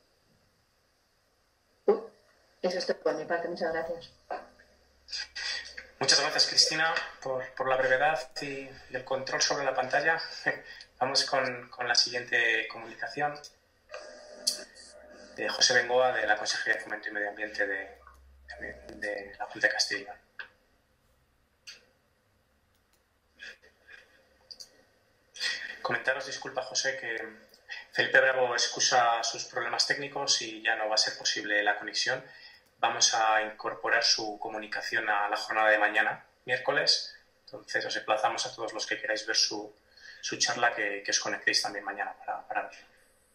Uh, eso es todo por mi parte. Muchas gracias. Muchas gracias, Cristina, por, por la brevedad y, y el control sobre la pantalla. Vamos con, con la siguiente comunicación de José Bengoa, de la Consejería de Fomento y Medio Ambiente de, de, de la Junta de Castilla. Comentaros, disculpa, José, que Felipe Bravo excusa sus problemas técnicos y ya no va a ser posible la conexión. Vamos a incorporar su comunicación a la jornada de mañana, miércoles. Entonces, os emplazamos a todos los que queráis ver su, su charla que, que os conectéis también mañana para, para verlo.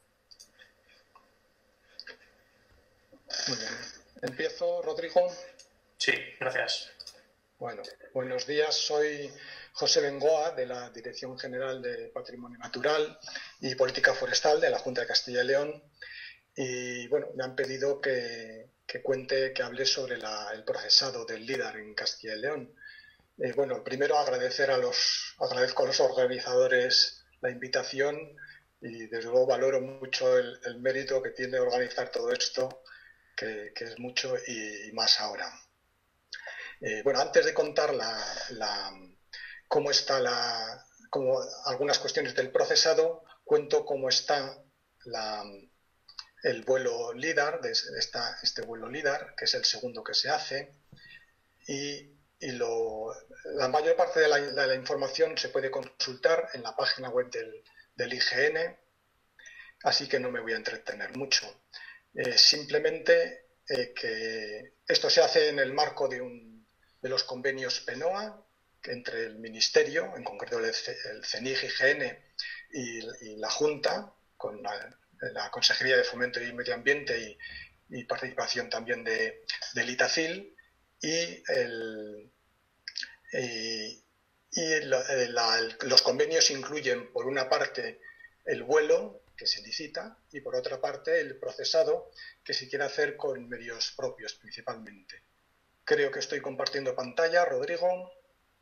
Muy bien. ¿Empiezo, Rodrigo? Sí, gracias. Bueno, buenos días. Soy José Bengoa, de la Dirección General de Patrimonio Natural y Política Forestal de la Junta de Castilla y León. Y bueno, me han pedido que, que cuente, que hable sobre la, el procesado del LIDAR en Castilla y León. Eh, bueno, primero agradecer a los, agradezco a los organizadores la invitación y desde luego valoro mucho el, el mérito que tiene organizar todo esto, que, que es mucho y, y más ahora. Eh, bueno, antes de contar la, la, cómo está la, cómo, algunas cuestiones del procesado, cuento cómo está la, el vuelo LIDAR, de esta, este vuelo LIDAR, que es el segundo que se hace, y, y lo, la mayor parte de la, de la información se puede consultar en la página web del, del I G N, así que no me voy a entretener mucho. Eh, simplemente eh, que esto se hace en el marco de un de los convenios PENOA, que entre el Ministerio, en concreto el CENIG, I G N y, y la Junta, con la, la Consejería de Fomento y Medio Ambiente y, y participación también de, del ITACIL, y, el, y, y la, la, los convenios incluyen, por una parte, el vuelo, que se licita, y por otra parte, el procesado, que se quiere hacer con medios propios, principalmente. Creo que estoy compartiendo pantalla, Rodrigo.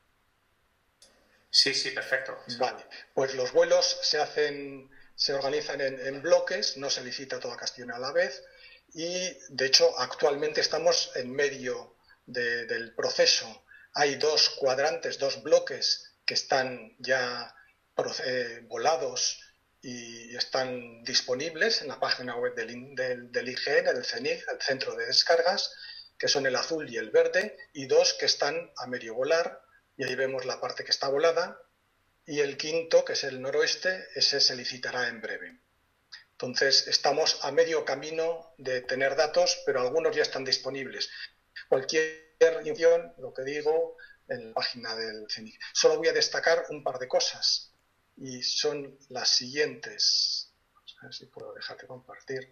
Sí, sí, perfecto. Vale, pues los vuelos se hacen, se organizan en, en bloques, no se licita toda Castilla a la vez y, de hecho, actualmente estamos en medio de, del proceso. Hay dos cuadrantes, dos bloques que están ya eh, volados y están disponibles en la página web del, del, del I G N, del CENIG, el Centro de Descargas. que son el azul y el verde, y dos que están a medio volar, y ahí vemos la parte que está volada, y el quinto, que es el noroeste, ese se licitará en breve. Entonces, estamos a medio camino de tener datos, pero algunos ya están disponibles. Cualquier información, lo que digo, en la página del CENIC. Solo voy a destacar un par de cosas, y son las siguientes. A ver si puedo dejar de compartir.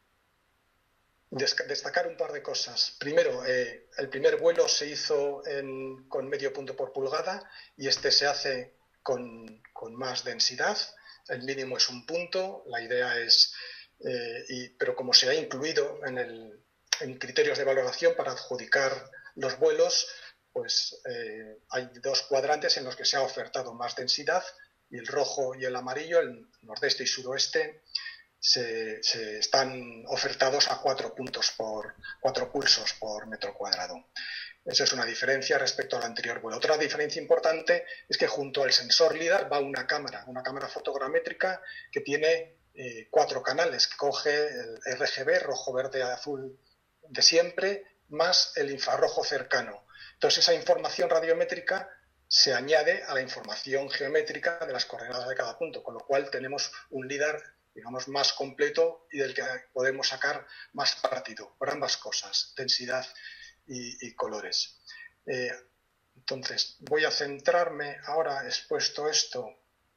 Destacar un par de cosas. Primero, eh, el primer vuelo se hizo en, con medio punto por pulgada, y este se hace con, con más densidad. El mínimo es un punto, la idea es, eh, y, pero como se ha incluido en, el, en criterios de valoración para adjudicar los vuelos, pues eh, hay dos cuadrantes en los que se ha ofertado más densidad, y el rojo y el amarillo, el nordeste y suroeste, se, se están ofertados a cuatro puntos por cuatro pulsos por metro cuadrado. Eso es una diferencia respecto al anterior vuelo. Otra diferencia importante es que junto al sensor LIDAR va una cámara, una cámara fotogramétrica que tiene eh, cuatro canales, que coge el R G B, rojo, verde, azul de siempre, más el infrarrojo cercano. Entonces esa información radiométrica se añade a la información geométrica de las coordenadas de cada punto, con lo cual tenemos un LIDAR, digamos, más completo y del que podemos sacar más partido por ambas cosas, densidad Y, y colores. Eh, entonces, voy a centrarme ahora, expuesto esto,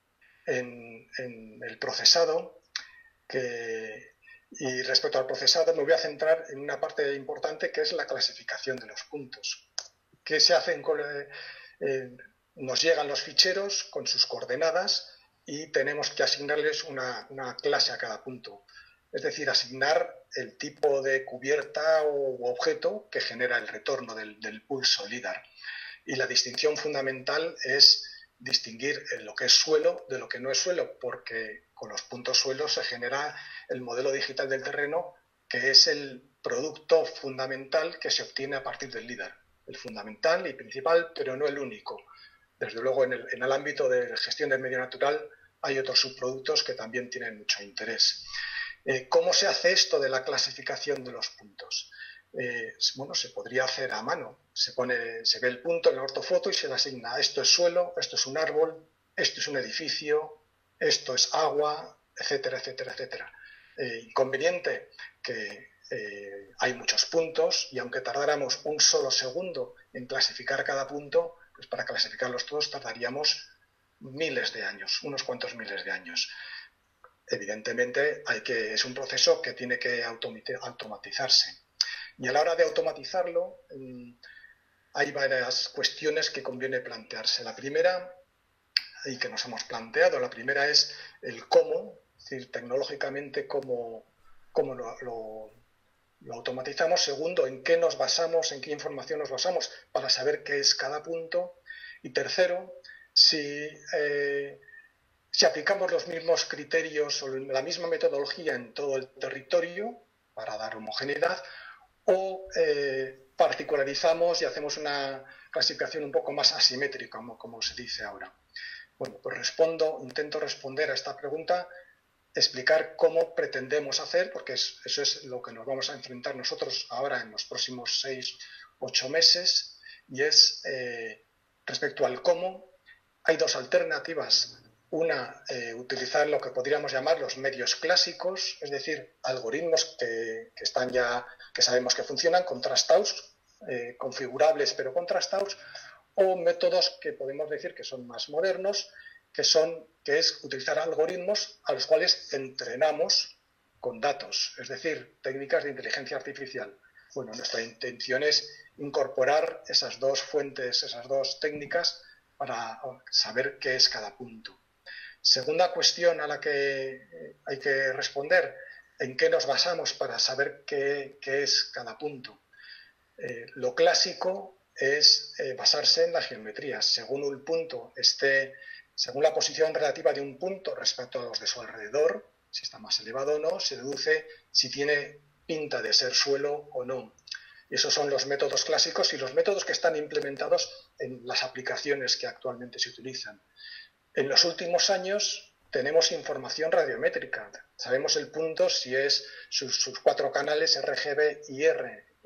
en, en el procesado, que, y respecto al procesado me voy a centrar en una parte importante que es la clasificación de los puntos. ¿Qué se hace? Con, eh, eh, nos llegan los ficheros con sus coordenadas y tenemos que asignarles una, una clase a cada punto. Es decir, asignar el tipo de cubierta o objeto que genera el retorno del, del pulso LIDAR. Y la distinción fundamental es distinguir lo que es suelo de lo que no es suelo, porque con los puntos suelos se genera el modelo digital del terreno, que es el producto fundamental que se obtiene a partir del LIDAR. El fundamental y principal, pero no el único. Desde luego, en el, en el ámbito de gestión del medio natural hay otros subproductos que también tienen mucho interés. ¿Cómo se hace esto de la clasificación de los puntos? Eh, bueno, se podría hacer a mano. Se, pone, se ve el punto en la ortofoto y se le asigna esto es suelo, esto es un árbol, esto es un edificio, esto es agua, etcétera, etcétera, etcétera. Eh, inconveniente que eh, hay muchos puntos y aunque tardáramos un solo segundo en clasificar cada punto, pues para clasificarlos todos tardaríamos miles de años, unos cuantos miles de años. Evidentemente hay que, es un proceso que tiene que automatizarse. Y a la hora de automatizarlo hay varias cuestiones que conviene plantearse. La primera, y que nos hemos planteado, la primera es el cómo, es decir, tecnológicamente cómo, cómo lo, lo, lo automatizamos. Segundo, en qué nos basamos, en qué información nos basamos para saber qué es cada punto. Y tercero, si... Eh, Si aplicamos los mismos criterios o la misma metodología en todo el territorio para dar homogeneidad o eh, particularizamos y hacemos una clasificación un poco más asimétrica, como, como se dice ahora. Bueno, pues respondo, intento responder a esta pregunta, explicar cómo pretendemos hacer, porque es, eso es lo que nos vamos a enfrentar nosotros ahora en los próximos seis, ocho meses, y es eh, respecto al cómo, hay dos alternativas. Una, eh, utilizar lo que podríamos llamar los medios clásicos, es decir, algoritmos que, que están ya, que sabemos que funcionan, contrastados, eh, configurables pero contrastados, o métodos que podemos decir que son más modernos, que son, que es utilizar algoritmos a los cuales entrenamos con datos, es decir, técnicas de inteligencia artificial. Bueno, nuestra intención es incorporar esas dos fuentes, esas dos técnicas para saber qué es cada punto. Segunda cuestión a la que hay que responder, ¿en qué nos basamos para saber qué, qué es cada punto? Eh, lo clásico es eh, basarse en las geometrías. Según un punto esté, según la posición relativa de un punto respecto a los de su alrededor, si está más elevado o no, se deduce si tiene pinta de ser suelo o no. Y esos son los métodos clásicos y los métodos que están implementados en las aplicaciones que actualmente se utilizan. En los últimos años tenemos información radiométrica. Sabemos el punto si es sus, sus cuatro canales R G B y R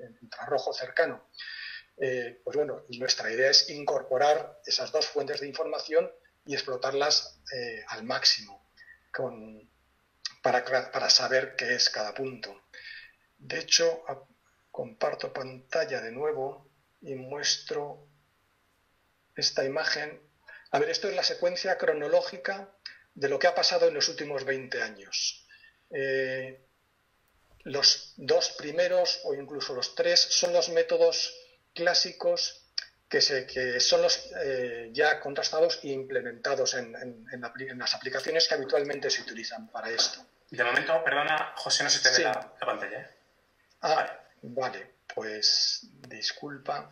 en infrarrojo cercano. Eh, pues bueno, nuestra idea es incorporar esas dos fuentes de información y explotarlas eh, al máximo con, para, para saber qué es cada punto. De hecho, a, comparto pantalla de nuevo y muestro esta imagen. A ver, esto es la secuencia cronológica de lo que ha pasado en los últimos veinte años. Eh, los dos primeros, o incluso los tres, son los métodos clásicos que, se, que son los eh, ya contrastados e implementados en, en, en, la, en las aplicaciones que habitualmente se utilizan para esto. De momento, perdona, José, no se te ve sí. la, la pantalla, ¿eh? Ah, vale. vale, pues disculpa.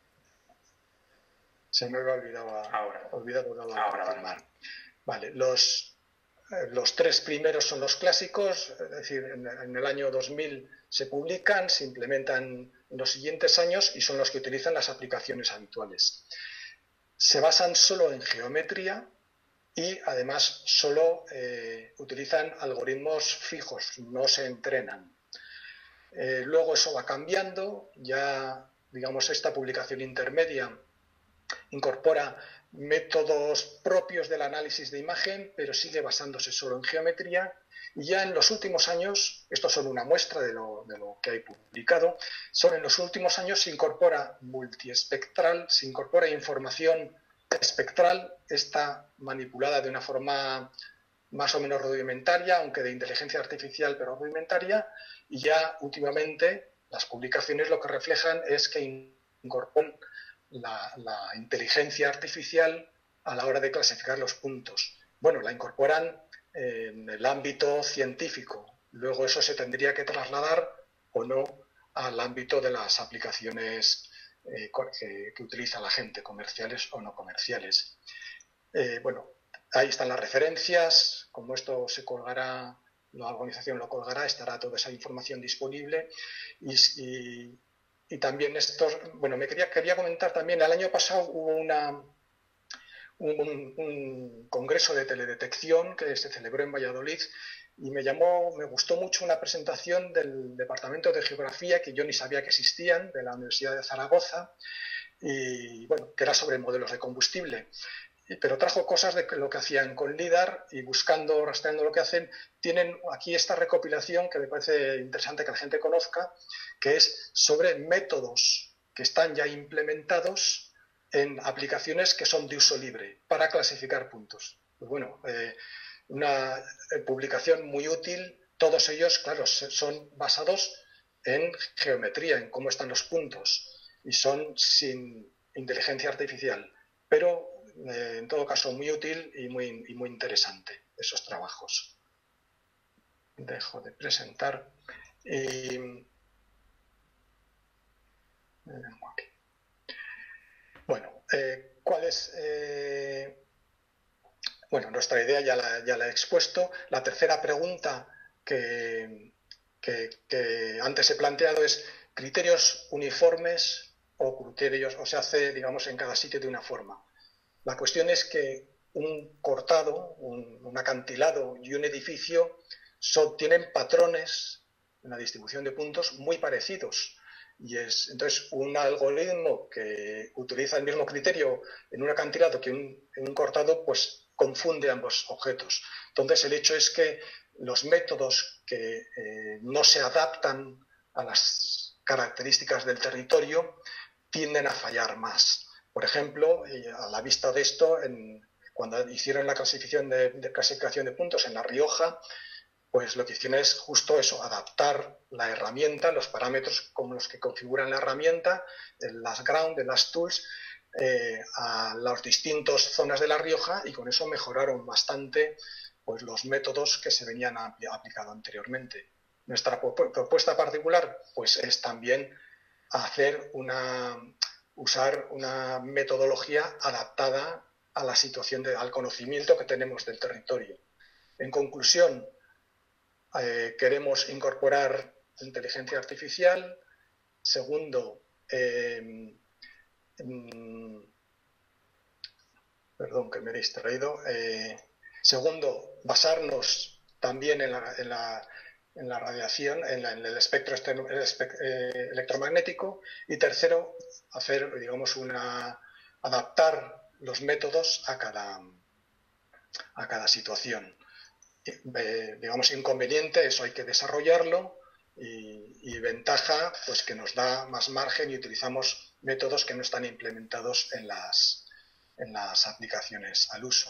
Se me había olvidado, Ahora. olvidado Ahora, confirmar. Vale, los, eh, los tres primeros son los clásicos, es decir, en, en el año dos mil se publican, se implementan en los siguientes años y son los que utilizan las aplicaciones habituales. Se basan solo en geometría y además solo eh, utilizan algoritmos fijos, no se entrenan. Eh, luego eso va cambiando, ya digamos esta publicación intermedia incorpora métodos propios del análisis de imagen, pero sigue basándose solo en geometría. Y ya en los últimos años, estos son una muestra de lo, de lo que hay publicado, solo en los últimos años se incorpora multiespectral, se incorpora información espectral, está manipulada de una forma más o menos rudimentaria, aunque de inteligencia artificial, pero rudimentaria, y ya últimamente las publicaciones lo que reflejan es que incorporan La, la inteligencia artificial a la hora de clasificar los puntos. Bueno, la incorporan en el ámbito científico. Luego eso se tendría que trasladar o no al ámbito de las aplicaciones eh, que, que utiliza la gente, comerciales o no comerciales. Eh, bueno, ahí están las referencias. Como esto se colgará, la organización lo colgará, estará toda esa información disponible y, y Y también estos, bueno, me quería, quería comentar también, el año pasado hubo una, un, un congreso de teledetección que se celebró en Valladolid y me llamó, me gustó mucho una presentación del Departamento de Geografía que yo ni sabía que existían, de la Universidad de Zaragoza, y bueno, que era sobre modelos de combustible. Pero trajo cosas de lo que hacían con LIDAR y buscando, rastreando lo que hacen. Tienen aquí esta recopilación que me parece interesante que la gente conozca, que es sobre métodos que están ya implementados en aplicaciones que son de uso libre para clasificar puntos. Pues bueno, eh, una publicación muy útil. Todos ellos, claro, son basados en geometría, en cómo están los puntos, y son sin inteligencia artificial. Pero Eh, en todo caso muy útil y muy, y muy interesante esos trabajos. Dejo de presentar y bueno, eh, ¿cuál es? Eh... Bueno, nuestra idea ya la, ya la he expuesto. La tercera pregunta que, que, que antes he planteado es criterios uniformes o criterios, o se hace, digamos, en cada sitio de una forma. La cuestión es que un cortado, un, un acantilado y un edificio son, tienen patrones en la distribución de puntos muy parecidos. Y es entonces un algoritmo que utiliza el mismo criterio en un acantilado que un, en un cortado, pues confunde ambos objetos. Entonces el hecho es que los métodos que eh, no se adaptan a las características del territorio tienden a fallar más. Por ejemplo, a la vista de esto, en, cuando hicieron la clasificación de, de clasificación de puntos en La Rioja, pues lo que hicieron es justo eso, adaptar la herramienta, los parámetros como los que configuran la herramienta, el last ground, el last tools, eh, a las distintas zonas de La Rioja, y con eso mejoraron bastante pues, los métodos que se venían aplicando anteriormente. Nuestra propuesta particular pues, es también hacer una... usar una metodología adaptada a la situación, de, al conocimiento que tenemos del territorio. En conclusión, eh, queremos incorporar inteligencia artificial. Segundo, eh, mm, perdón que me he distraído. Eh, segundo, basarnos también en la, en la en la radiación, en, la, en el espectro externo, el espect, eh, electromagnético. Y tercero, hacer, digamos, una, adaptar los métodos a cada, a cada situación. Eh, digamos, inconveniente, eso hay que desarrollarlo, y, y ventaja, pues que nos da más margen y utilizamos métodos que no están implementados en las, en las aplicaciones al uso.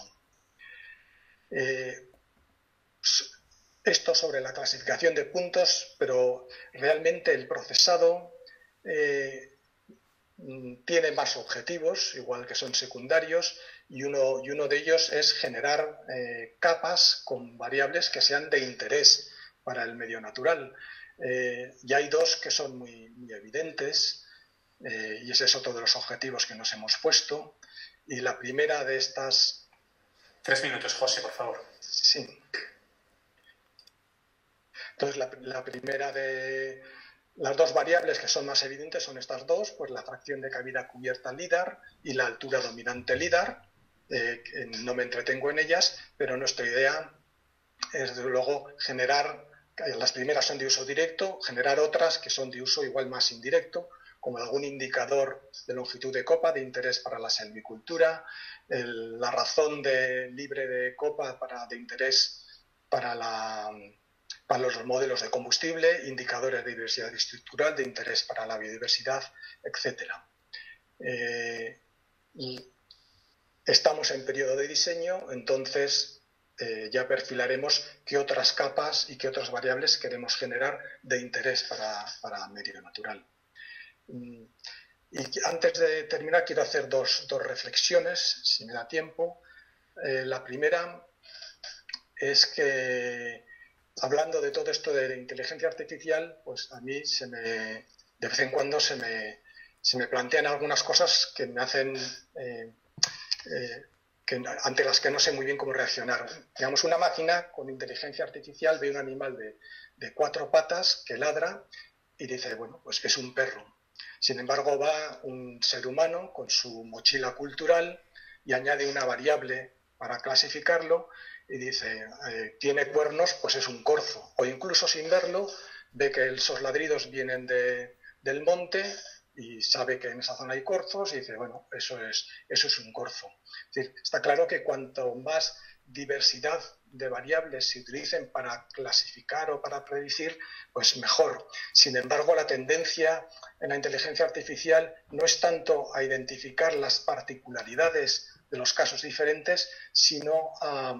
Eh, esto sobre la clasificación de puntos, pero realmente el procesado eh, tiene más objetivos, igual que son secundarios, y uno, y uno de ellos es generar eh, capas con variables que sean de interés para el medio natural. Eh, y hay dos que son muy, muy evidentes, eh, y ese es otro de los objetivos que nos hemos puesto. Y la primera de estas... Tres minutos, José, por favor. Sí. Entonces, la, la primera de... Las dos variables que son más evidentes son estas dos, pues la fracción de cavidad cubierta LIDAR y la altura dominante LIDAR. Eh, no me entretengo en ellas, pero nuestra idea es, desde luego, generar, las primeras son de uso directo, generar otras que son de uso igual más indirecto, como algún indicador de longitud de copa de interés para la selvicultura, el, la razón de, libre de copa para, de interés para la... para los modelos de combustible, indicadores de diversidad estructural, de interés para la biodiversidad, etcétera. Eh, y estamos en periodo de diseño, entonces eh, ya perfilaremos qué otras capas y qué otras variables queremos generar de interés para, para medio natural. Y antes de terminar, quiero hacer dos, dos reflexiones, si me da tiempo. Eh, la primera es que, hablando de todo esto de inteligencia artificial, pues a mí se me, de vez en cuando se me, se me plantean algunas cosas que me hacen, eh, eh, que, ante las que no sé muy bien cómo reaccionar. Digamos, una máquina con inteligencia artificial ve un animal de, de cuatro patas que ladra y dice, bueno, pues que es un perro. Sin embargo, va un ser humano con su mochila cultural y añade una variable para clasificarlo, y dice, eh, tiene cuernos, pues es un corzo. O incluso sin verlo, ve que esos ladridos vienen de, del monte y sabe que en esa zona hay corzos y dice, bueno, eso es, eso es un corzo. Es decir, está claro que cuanto más diversidad de variables se utilicen para clasificar o para predecir, pues mejor. Sin embargo, la tendencia en la inteligencia artificial no es tanto a identificar las particularidades de los casos diferentes, sino a...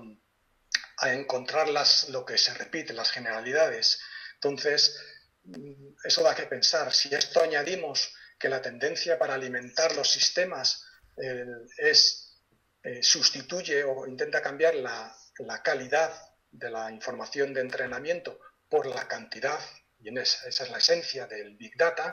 a encontrar las, lo que se repite, las generalidades. Entonces, eso da que pensar. Si a esto añadimos que la tendencia para alimentar los sistemas eh, es, eh, sustituye o intenta cambiar la, la calidad de la información de entrenamiento por la cantidad, y en esa, esa es la esencia del Big Data,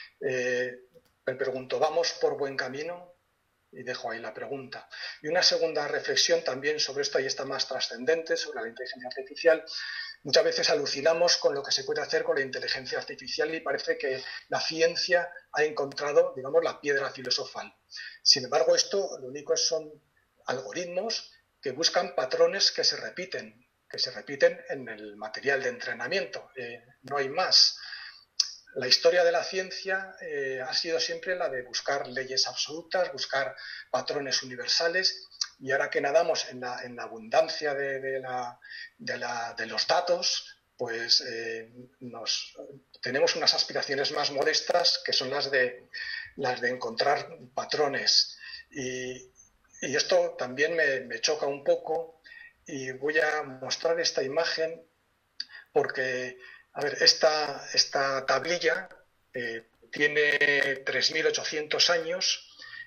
eh, me pregunto, ¿vamos por buen camino? Y dejo ahí la pregunta. Y una segunda reflexión también sobre esto, y esta más trascendente, sobre la inteligencia artificial. Muchas veces alucinamos con lo que se puede hacer con la inteligencia artificial y parece que la ciencia ha encontrado, digamos, la piedra filosofal. Sin embargo, esto lo único son algoritmos que buscan patrones que se repiten, que se repiten en el material de entrenamiento. Eh, no hay más. La historia de la ciencia eh, ha sido siempre la de buscar leyes absolutas, buscar patrones universales, y ahora que nadamos en la, en la abundancia de, de, la, de, la, de los datos, pues eh, nos, tenemos unas aspiraciones más modestas, que son las de, las de encontrar patrones. Y, y esto también me, me choca un poco, y voy a mostrar esta imagen porque... A ver, esta, esta tablilla eh, tiene tres mil ochocientos años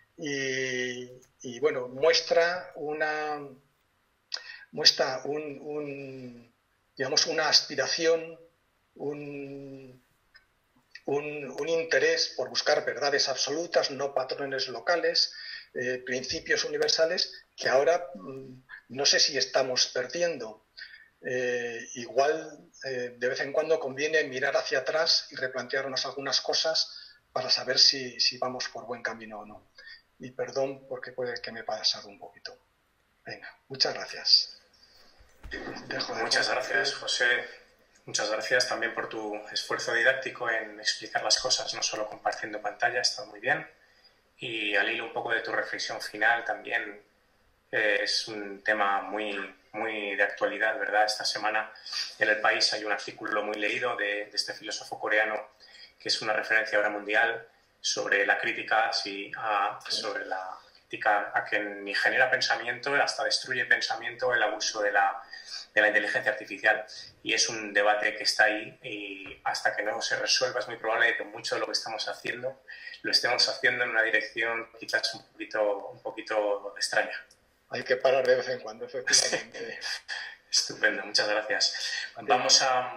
y, y, bueno, muestra una, muestra un, un, digamos, una aspiración, un, un, un interés por buscar verdades absolutas, no patrones locales, eh, principios universales, que ahora mmm, no sé si estamos perdiendo. Eh, igual eh, de vez en cuando conviene mirar hacia atrás y replantearnos algunas cosas para saber si, si vamos por buen camino o no. Y perdón porque puede que me he pasado un poquito. Venga, muchas gracias. Dejo de Muchas gracias, José. Muchas gracias también por tu esfuerzo didáctico en explicar las cosas, no solo compartiendo pantalla, está muy bien. Y al hilo un poco de tu reflexión final, también eh, es un tema muy, muy de actualidad, ¿verdad? Esta semana en El País hay un artículo muy leído de, de este filósofo coreano, que es una referencia ahora mundial, sobre la crítica, sí, a, sobre la crítica a que ni genera pensamiento, hasta destruye pensamiento, el abuso de la, de la inteligencia artificial. Y es un debate que está ahí y hasta que no se resuelva es muy probable que mucho de lo que estamos haciendo lo estemos haciendo en una dirección quizás un poquito, un poquito extraña. Hay que parar de vez en cuando, efectivamente. Estupendo, muchas gracias. Vamos a,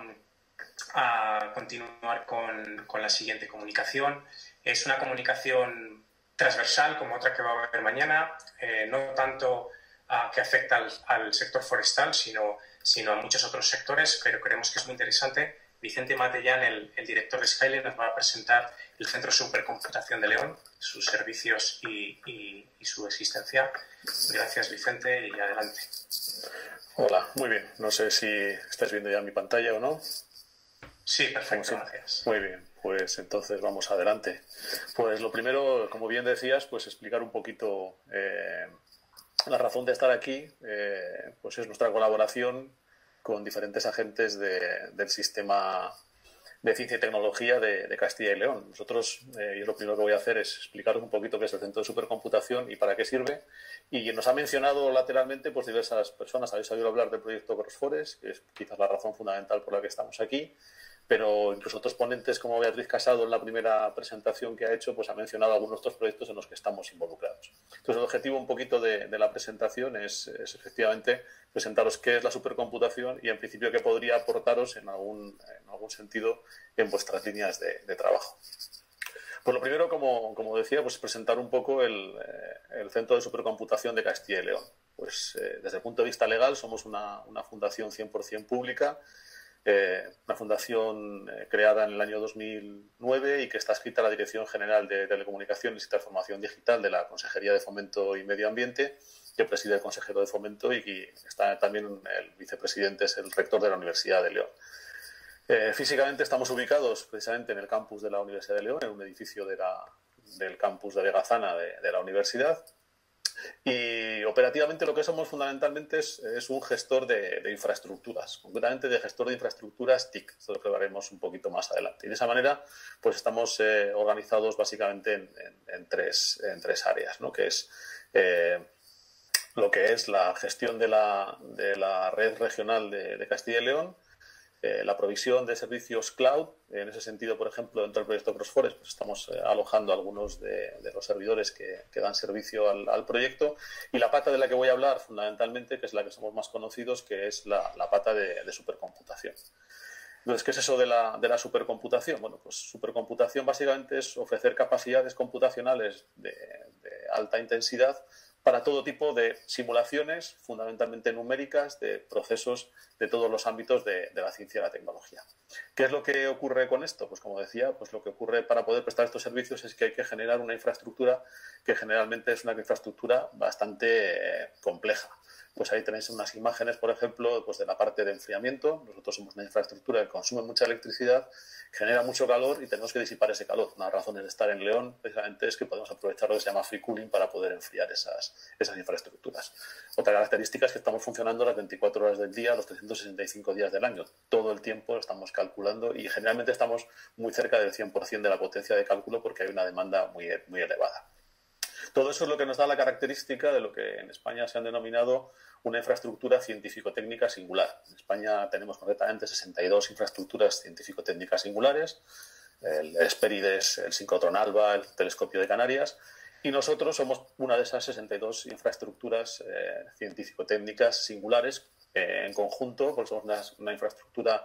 a continuar con, con la siguiente comunicación. Es una comunicación transversal, como otra que va a haber mañana, eh, no tanto a, que afecta al, al sector forestal, sino, sino a muchos otros sectores, pero creemos que es muy interesante. Vicente Matellán, el, el director de Skyline, nos va a presentar el Centro de Supercomputación de León, sus servicios y, y, y su existencia. Gracias, Vicente, y adelante. Hola, muy bien. No sé si estáis viendo ya mi pantalla o no. Sí, perfecto, gracias. Muy bien, pues entonces vamos adelante. Pues lo primero, como bien decías, pues explicar un poquito eh, la razón de estar aquí, eh, pues es nuestra colaboración con diferentes agentes de, del sistema de ciencia y tecnología de, de Castilla y León. Nosotros, eh, yo lo primero que voy a hacer es explicaros un poquito qué es el Centro de Supercomputación y para qué sirve. Y nos ha mencionado lateralmente pues diversas personas. Habéis oído hablar del proyecto CrossForest, que es quizás la razón fundamental por la que estamos aquí. Pero incluso otros ponentes como Beatriz Casado en la primera presentación que ha hecho pues ha mencionado algunos otros proyectos en los que estamos involucrados. Entonces el objetivo un poquito de, de la presentación es, es efectivamente presentaros qué es la supercomputación y en principio qué podría aportaros en algún, en algún sentido en vuestras líneas de, de trabajo. Pues lo primero, como, como decía, pues presentar un poco el, el Centro de Supercomputación de Castilla y León. Pues eh, desde el punto de vista legal somos una, una fundación cien por cien pública. Eh, una fundación eh, creada en el año dos mil nueve y que está adscrita a la Dirección General de Telecomunicaciones y Transformación Digital de la Consejería de Fomento y Medio Ambiente, que preside el consejero de Fomento y que está también el vicepresidente, es el rector de la Universidad de León. Eh, físicamente estamos ubicados precisamente en el campus de la Universidad de León, en un edificio de la, del campus de Vegazana de, de la universidad. Y operativamente lo que somos fundamentalmente es, es un gestor de, de infraestructuras, concretamente de gestor de infraestructuras T I C, esto lo que veremos un poquito más adelante. Y de esa manera pues estamos eh, organizados básicamente en, en, en, tres, en tres áreas, ¿no? Que es eh, lo que es la gestión de la, de la red regional de, de Castilla y León, Eh, la provisión de servicios cloud. En ese sentido, por ejemplo, dentro del proyecto CrossForest pues estamos eh, alojando algunos de, de los servidores que, que dan servicio al, al proyecto. Y la pata de la que voy a hablar fundamentalmente, que es la que somos más conocidos, que es la, la pata de, de supercomputación. Entonces, ¿qué es eso de la, de la supercomputación? Bueno, pues supercomputación básicamente es ofrecer capacidades computacionales de, de alta intensidad para todo tipo de simulaciones, fundamentalmente numéricas, de procesos de todos los ámbitos de, de la ciencia y la tecnología. ¿Qué es lo que ocurre con esto? Pues como decía, pues lo que ocurre para poder prestar estos servicios es que hay que generar una infraestructura que generalmente es una infraestructura bastante eh, compleja. Pues ahí tenéis unas imágenes, por ejemplo, pues de la parte de enfriamiento. Nosotros somos una infraestructura que consume mucha electricidad, genera mucho calor y tenemos que disipar ese calor. Una de las razones de estar en León precisamente es que podemos aprovechar lo que se llama free cooling para poder enfriar esas, esas infraestructuras. Otra característica es que estamos funcionando las veinticuatro horas del día, los trescientos sesenta y cinco días del año. Todo el tiempo lo estamos calculando y generalmente estamos muy cerca del cien por cien de la potencia de cálculo porque hay una demanda muy, muy elevada. Todo eso es lo que nos da la característica de lo que en España se han denominado una infraestructura científico-técnica singular. En España tenemos concretamente sesenta y dos infraestructuras científico-técnicas singulares, el Hesperides, el sincrotrón ALBA, el telescopio de Canarias, y nosotros somos una de esas sesenta y dos infraestructuras eh, científico-técnicas singulares. Eh, en conjunto, pues somos una, una infraestructura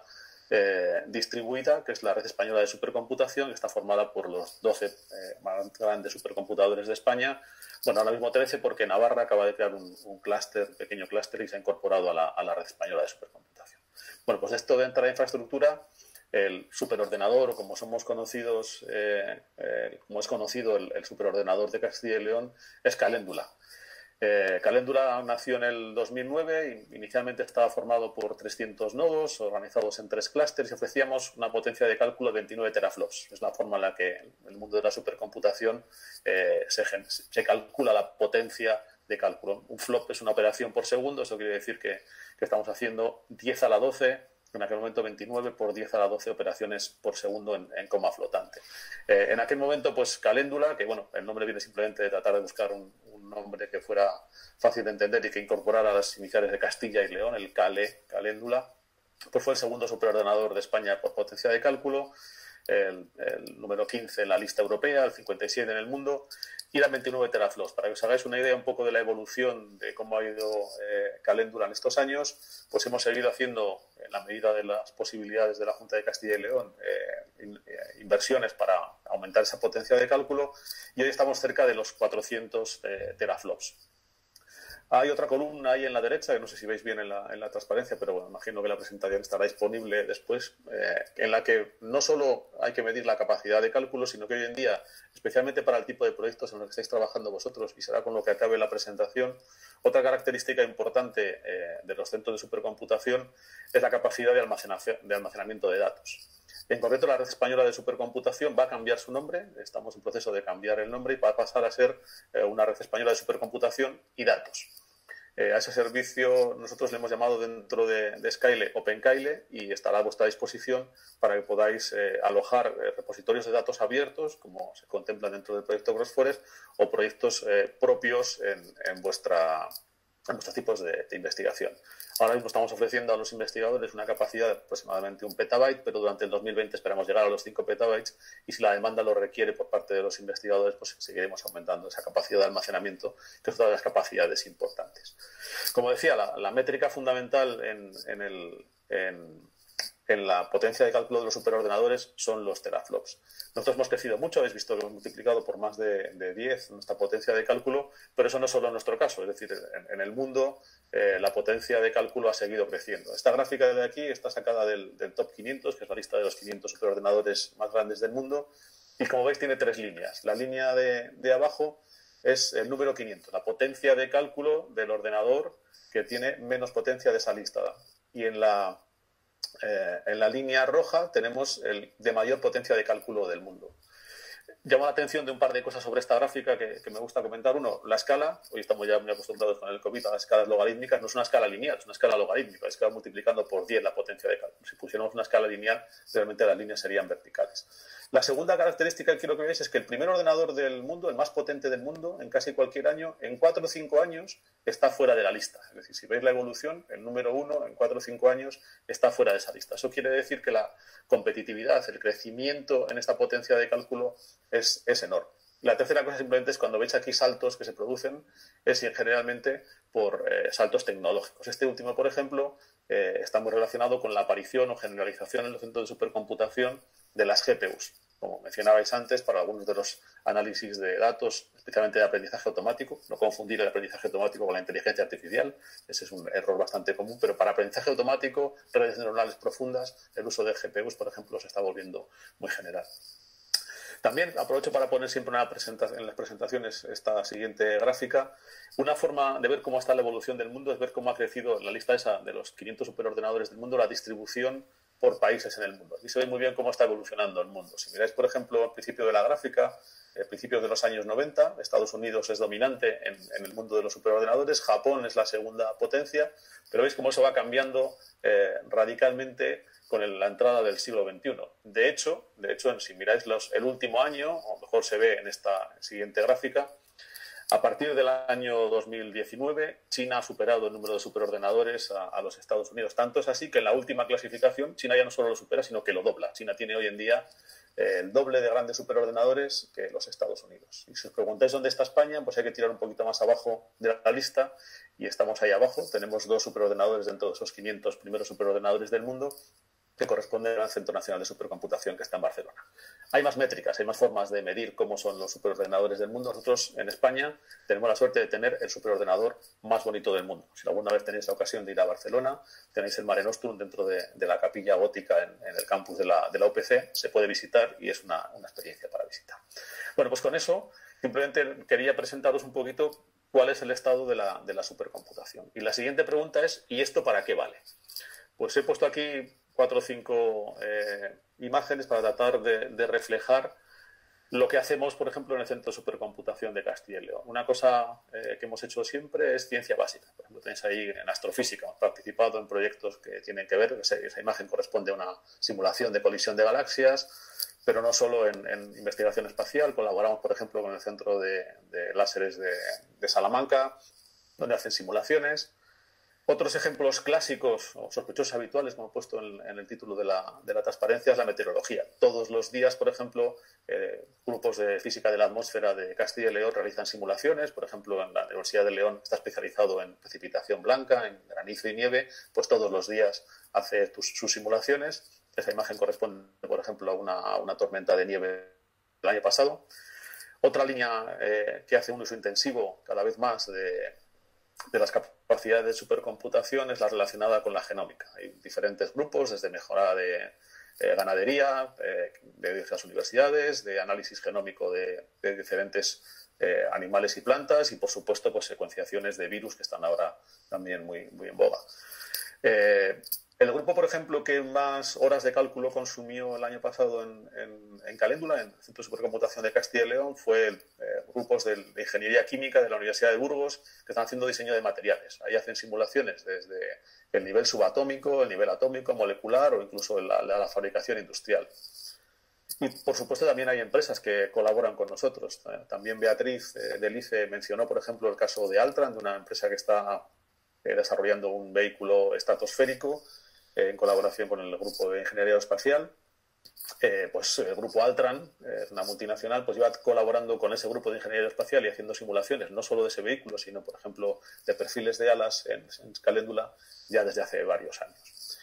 Eh, distribuida, que es la Red Española de Supercomputación, que está formada por los doce eh, más grandes supercomputadores de España. Bueno, ahora mismo trece, porque Navarra acaba de crear un, un clúster, un pequeño clúster, y se ha incorporado a la, a la Red Española de Supercomputación. Bueno, pues esto dentro de la infraestructura, el superordenador, o como somos conocidos, eh, eh, como es conocido el, el superordenador de Castilla y León, es Caléndula. Eh, Calendula nació en el dos mil nueve y inicialmente estaba formado por trescientos nodos organizados en tres clústeres y ofrecíamos una potencia de cálculo de veintinueve teraflops. Es la forma en la que en el mundo de la supercomputación eh, se, se calcula la potencia de cálculo. Un flop es una operación por segundo, eso quiere decir que, que estamos haciendo diez a la doce, en aquel momento veintinueve por diez a la doce operaciones por segundo en, en coma flotante. Eh, en aquel momento, pues Calendula, que bueno, el nombre viene simplemente de tratar de buscar un, un nombre que fuera fácil de entender y que incorporara las iniciales de Castilla y León, el Cale, Calendula, pues fue el segundo superordenador de España por potencia de cálculo, el, el número quince en la lista europea, el cincuenta y siete en el mundo, y eran veintinueve teraflops. Para que os hagáis una idea un poco de la evolución de cómo ha ido eh, Calendula en estos años, pues hemos seguido haciendo, en la medida de las posibilidades de la Junta de Castilla y León, eh, in, eh, inversiones para aumentar esa potencia de cálculo, y hoy estamos cerca de los cuatrocientos eh, teraflops. Hay otra columna ahí en la derecha, que no sé si veis bien en la, en la transparencia, pero bueno, imagino que la presentación estará disponible después, eh, en la que no solo hay que medir la capacidad de cálculo, sino que hoy en día, especialmente para el tipo de proyectos en los que estáis trabajando vosotros, y será con lo que acabe la presentación, otra característica importante eh, de los centros de supercomputación es la capacidad de, almacenación, de almacenamiento de datos. En concreto, la Red Española de Supercomputación va a cambiar su nombre, estamos en proceso de cambiar el nombre y va a pasar a ser eh, una Red Española de Supercomputación y Datos. Eh, a ese servicio nosotros le hemos llamado dentro de, de Skyle OpenKyle y estará a vuestra disposición para que podáis eh, alojar eh, repositorios de datos abiertos, como se contempla dentro del proyecto CrossForest, o proyectos eh, propios en, en, vuestra, en vuestros tipos de, de investigación. Ahora mismo estamos ofreciendo a los investigadores una capacidad de aproximadamente un petabyte, pero durante el dos mil veinte esperamos llegar a los cinco petabytes y si la demanda lo requiere por parte de los investigadores, pues seguiremos aumentando esa capacidad de almacenamiento, que es una de las capacidades importantes. Como decía, la, la métrica fundamental en, en, el, en, en la potencia de cálculo de los superordenadores son los teraflops. Nosotros hemos crecido mucho, habéis visto que hemos multiplicado por más de, de diez nuestra potencia de cálculo, pero eso no es solo en nuestro caso, es decir, en, en el mundo eh, la potencia de cálculo ha seguido creciendo. Esta gráfica de aquí está sacada del, del top quinientos, que es la lista de los quinientos superordenadores más grandes del mundo, y como veis tiene tres líneas. La línea de, de abajo es el número quinientos, la potencia de cálculo del ordenador que tiene menos potencia de esa lista. Y en la, eh, en la línea roja tenemos el de mayor potencia de cálculo del mundo. Llama la atención de un par de cosas sobre esta gráfica que, que me gusta comentar. Uno, la escala. Hoy estamos ya muy acostumbrados con el COVID a las escalas logarítmicas. No es una escala lineal, es una escala logarítmica. Es que va multiplicando por diez la potencia de cálculo. Si pusiéramos una escala lineal, realmente las líneas serían verticales. La segunda característica que quiero que veáis es que el primer ordenador del mundo, el más potente del mundo, en casi cualquier año, en cuatro o cinco años, está fuera de la lista. Es decir, si veis la evolución, el número uno en cuatro o cinco años está fuera de esa lista. Eso quiere decir que la competitividad, el crecimiento en esta potencia de cálculo es, es enorme. La tercera cosa simplemente es cuando veis aquí saltos que se producen, es generalmente por eh, saltos tecnológicos. Este último, por ejemplo, eh, está muy relacionado con la aparición o generalización en los centros de supercomputación de las G P Us. Como mencionabais antes, para algunos de los análisis de datos, especialmente de aprendizaje automático, no confundir el aprendizaje automático con la inteligencia artificial, ese es un error bastante común, pero para aprendizaje automático, redes neuronales profundas, el uso de G P Us, por ejemplo, se está volviendo muy general. También aprovecho para poner siempre una presentación, en las presentaciones esta siguiente gráfica. Una forma de ver cómo está la evolución del mundo es ver cómo ha crecido en la lista esa de los quinientos superordenadores del mundo la distribución por países en el mundo. Aquí se ve muy bien cómo está evolucionando el mundo. Si miráis, por ejemplo, al principio de la gráfica, a principios de los años noventa, Estados Unidos es dominante en, en el mundo de los superordenadores, Japón es la segunda potencia, pero veis cómo eso va cambiando eh, radicalmente con el, la entrada del siglo veintiuno. De hecho, de hecho si miráis los, el último año, o mejor se ve en esta siguiente gráfica, a partir del año dos mil diecinueve, China ha superado el número de superordenadores a, a los Estados Unidos. Tanto es así que en la última clasificación, China ya no solo lo supera, sino que lo dobla. China tiene hoy en día eh, el doble de grandes superordenadores que los Estados Unidos. Y si os preguntáis dónde está España, pues hay que tirar un poquito más abajo de la lista y estamos ahí abajo. Tenemos dos superordenadores dentro de esos quinientos primeros superordenadores del mundo que corresponde al Centro Nacional de Supercomputación que está en Barcelona. Hay más métricas, hay más formas de medir cómo son los superordenadores del mundo. Nosotros en España tenemos la suerte de tener el superordenador más bonito del mundo. Si alguna vez tenéis la ocasión de ir a Barcelona, tenéis el Mare Nostrum dentro de, de la capilla gótica en, en el campus de la, de la U P C, se puede visitar y es una, una experiencia para visitar. Bueno, pues con eso simplemente quería presentaros un poquito cuál es el estado de la, de la supercomputación. Y la siguiente pregunta es, ¿y esto para qué vale? Pues he puesto aquí cuatro o cinco eh, imágenes para tratar de, de reflejar lo que hacemos, por ejemplo, en el Centro de Supercomputación de Castilla y León. Una cosa eh, que hemos hecho siempre es ciencia básica. Por ejemplo, tenéis ahí en astrofísica, hemos participado en proyectos que tienen que ver, esa, esa imagen corresponde a una simulación de colisión de galaxias, pero no solo en, en investigación espacial. Colaboramos, por ejemplo, con el Centro de, de Láseres de, de Salamanca, donde hacen simulaciones. Otros ejemplos clásicos o sospechosos habituales, como he puesto en, en el título de la, de la transparencia, es la meteorología. Todos los días, por ejemplo, eh, grupos de física de la atmósfera de Castilla y León realizan simulaciones. Por ejemplo, en la Universidad de León está especializado en precipitación blanca, en granizo y nieve, pues todos los días hace tus, sus simulaciones. Esa imagen corresponde, por ejemplo, a una, a una tormenta de nieve del año pasado. Otra línea eh, que hace un uso intensivo cada vez más de de las capacidades de supercomputación es la relacionada con la genómica. Hay diferentes grupos, desde mejora de eh, ganadería, eh, de diversas universidades, de análisis genómico de, de diferentes eh, animales y plantas y, por supuesto, pues, secuenciaciones de virus que están ahora también muy, muy en boga. Eh, El grupo, por ejemplo, que más horas de cálculo consumió el año pasado en, en, en Caléndula, en el Centro de Supercomputación de Castilla y León, fue el, eh, grupos de, de Ingeniería Química de la Universidad de Burgos que están haciendo diseño de materiales. Ahí hacen simulaciones desde el nivel subatómico, el nivel atómico, molecular o incluso la, la, la fabricación industrial. Y, por supuesto, también hay empresas que colaboran con nosotros. También Beatriz eh, del I C E mencionó, por ejemplo, el caso de Altran, de una empresa que está eh, desarrollando un vehículo estratosférico en colaboración con el grupo de ingeniería espacial. Eh, pues el grupo Altran, eh, una multinacional, pues lleva colaborando con ese grupo de ingeniería espacial y haciendo simulaciones no solo de ese vehículo, sino, por ejemplo, de perfiles de alas en, en Caléndula ya desde hace varios años.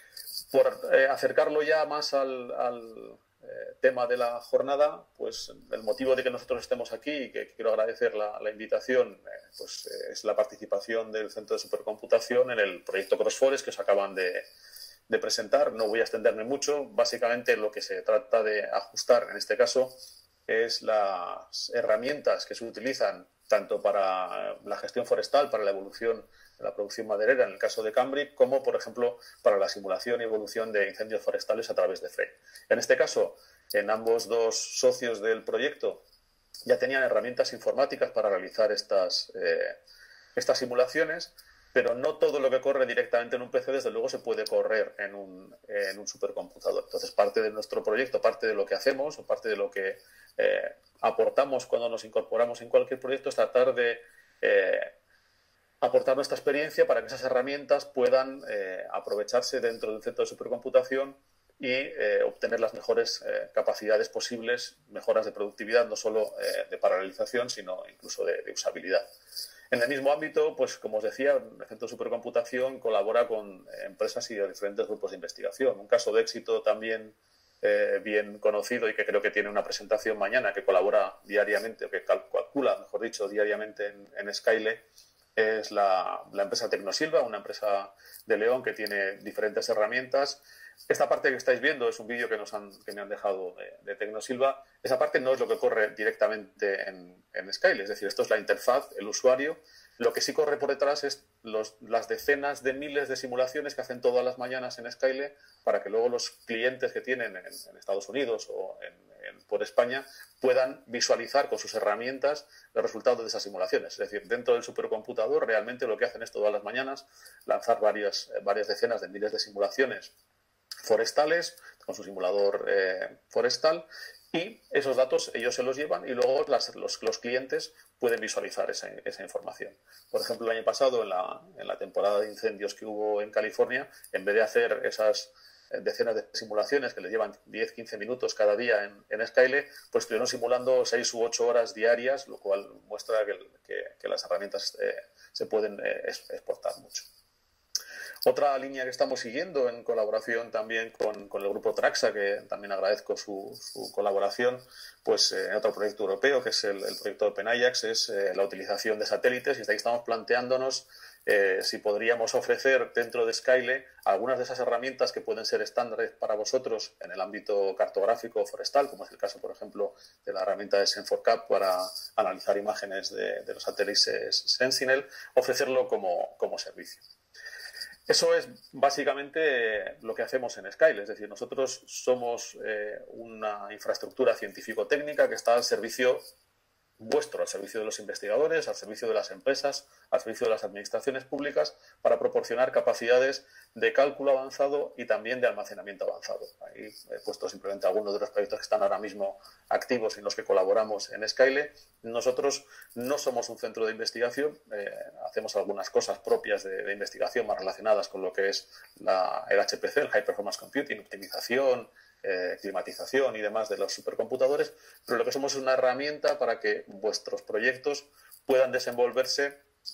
Por eh, acercarlo ya más al, al eh, tema de la jornada, pues el motivo de que nosotros estemos aquí y que quiero agradecer la, la invitación, eh, pues eh, es la participación del Centro de Supercomputación en el proyecto CrossForest que os acaban de, de presentar. No voy a extenderme mucho. Básicamente lo que se trata de ajustar en este caso es las herramientas que se utilizan tanto para la gestión forestal, para la evolución de la producción maderera en el caso de Cambric, como, por ejemplo, para la simulación y evolución de incendios forestales a través de F R E I. En este caso, en ambos dos socios del proyecto ya tenían herramientas informáticas para realizar estas, eh, estas simulaciones, pero no todo lo que corre directamente en un P C, desde luego, se puede correr en un, en un supercomputador. Entonces, parte de nuestro proyecto, parte de lo que hacemos o parte de lo que eh, aportamos cuando nos incorporamos en cualquier proyecto es tratar de eh, aportar nuestra experiencia para que esas herramientas puedan eh, aprovecharse dentro del centro de supercomputación y eh, obtener las mejores eh, capacidades posibles, mejoras de productividad, no solo eh, de paralelización, sino incluso de, de usabilidad. En el mismo ámbito, pues como os decía, el Centro de Supercomputación colabora con empresas y diferentes grupos de investigación. Un caso de éxito también eh, bien conocido y que creo que tiene una presentación mañana, que colabora diariamente, o que calcula, mejor dicho, diariamente en, en Skyle, es la, la empresa Tecnosilva, una empresa de León que tiene diferentes herramientas. Esta parte que estáis viendo es un vídeo que, nos han, que me han dejado de, de Tecnosilva. Esa parte no es lo que corre directamente en, en Skyle, es decir, esto es la interfaz, el usuario. Lo que sí corre por detrás es los, las decenas de miles de simulaciones que hacen todas las mañanas en Skyle para que luego los clientes que tienen en, en Estados Unidos o en, en, por España puedan visualizar con sus herramientas los resultados de esas simulaciones. Es decir, dentro del supercomputador realmente lo que hacen es todas las mañanas lanzar varias, varias decenas de miles de simulaciones forestales con su simulador eh, forestal, y esos datos ellos se los llevan y luego las, los, los clientes pueden visualizar esa, esa información. Por ejemplo, el año pasado, en la, en la temporada de incendios que hubo en California, en vez de hacer esas decenas de simulaciones que les llevan diez a quince minutos cada día en, en Skyle, pues estuvieron simulando seis u ocho horas diarias, lo cual muestra que, que, que las herramientas eh, se pueden eh, exportar mucho. Otra línea que estamos siguiendo en colaboración también con, con el grupo Traxa, que también agradezco su, su colaboración, pues eh, en otro proyecto europeo, que es el, el proyecto OpenAjax, es eh, la utilización de satélites, y hasta ahí estamos planteándonos eh, si podríamos ofrecer dentro de Skyle algunas de esas herramientas que pueden ser estándares para vosotros en el ámbito cartográfico forestal, como es el caso, por ejemplo, de la herramienta de Senforcap para analizar imágenes de, de los satélites Sentinel, ofrecerlo como, como servicio. Eso es básicamente lo que hacemos en Skyle, es decir, nosotros somos eh, una infraestructura científico-técnica que está al servicio vuestro, al servicio de los investigadores, al servicio de las empresas, al servicio de las administraciones públicas, para proporcionar capacidades de cálculo avanzado y también de almacenamiento avanzado. Ahí he puesto simplemente algunos de los proyectos que están ahora mismo activos en los que colaboramos en Skyle. Nosotros no somos un centro de investigación, eh, hacemos algunas cosas propias de, de investigación más relacionadas con lo que es la, el H P C, el High Performance Computing, optimización, Eh, climatización y demás de los supercomputadores, pero lo que somos es una herramienta para que vuestros proyectos puedan desenvolverse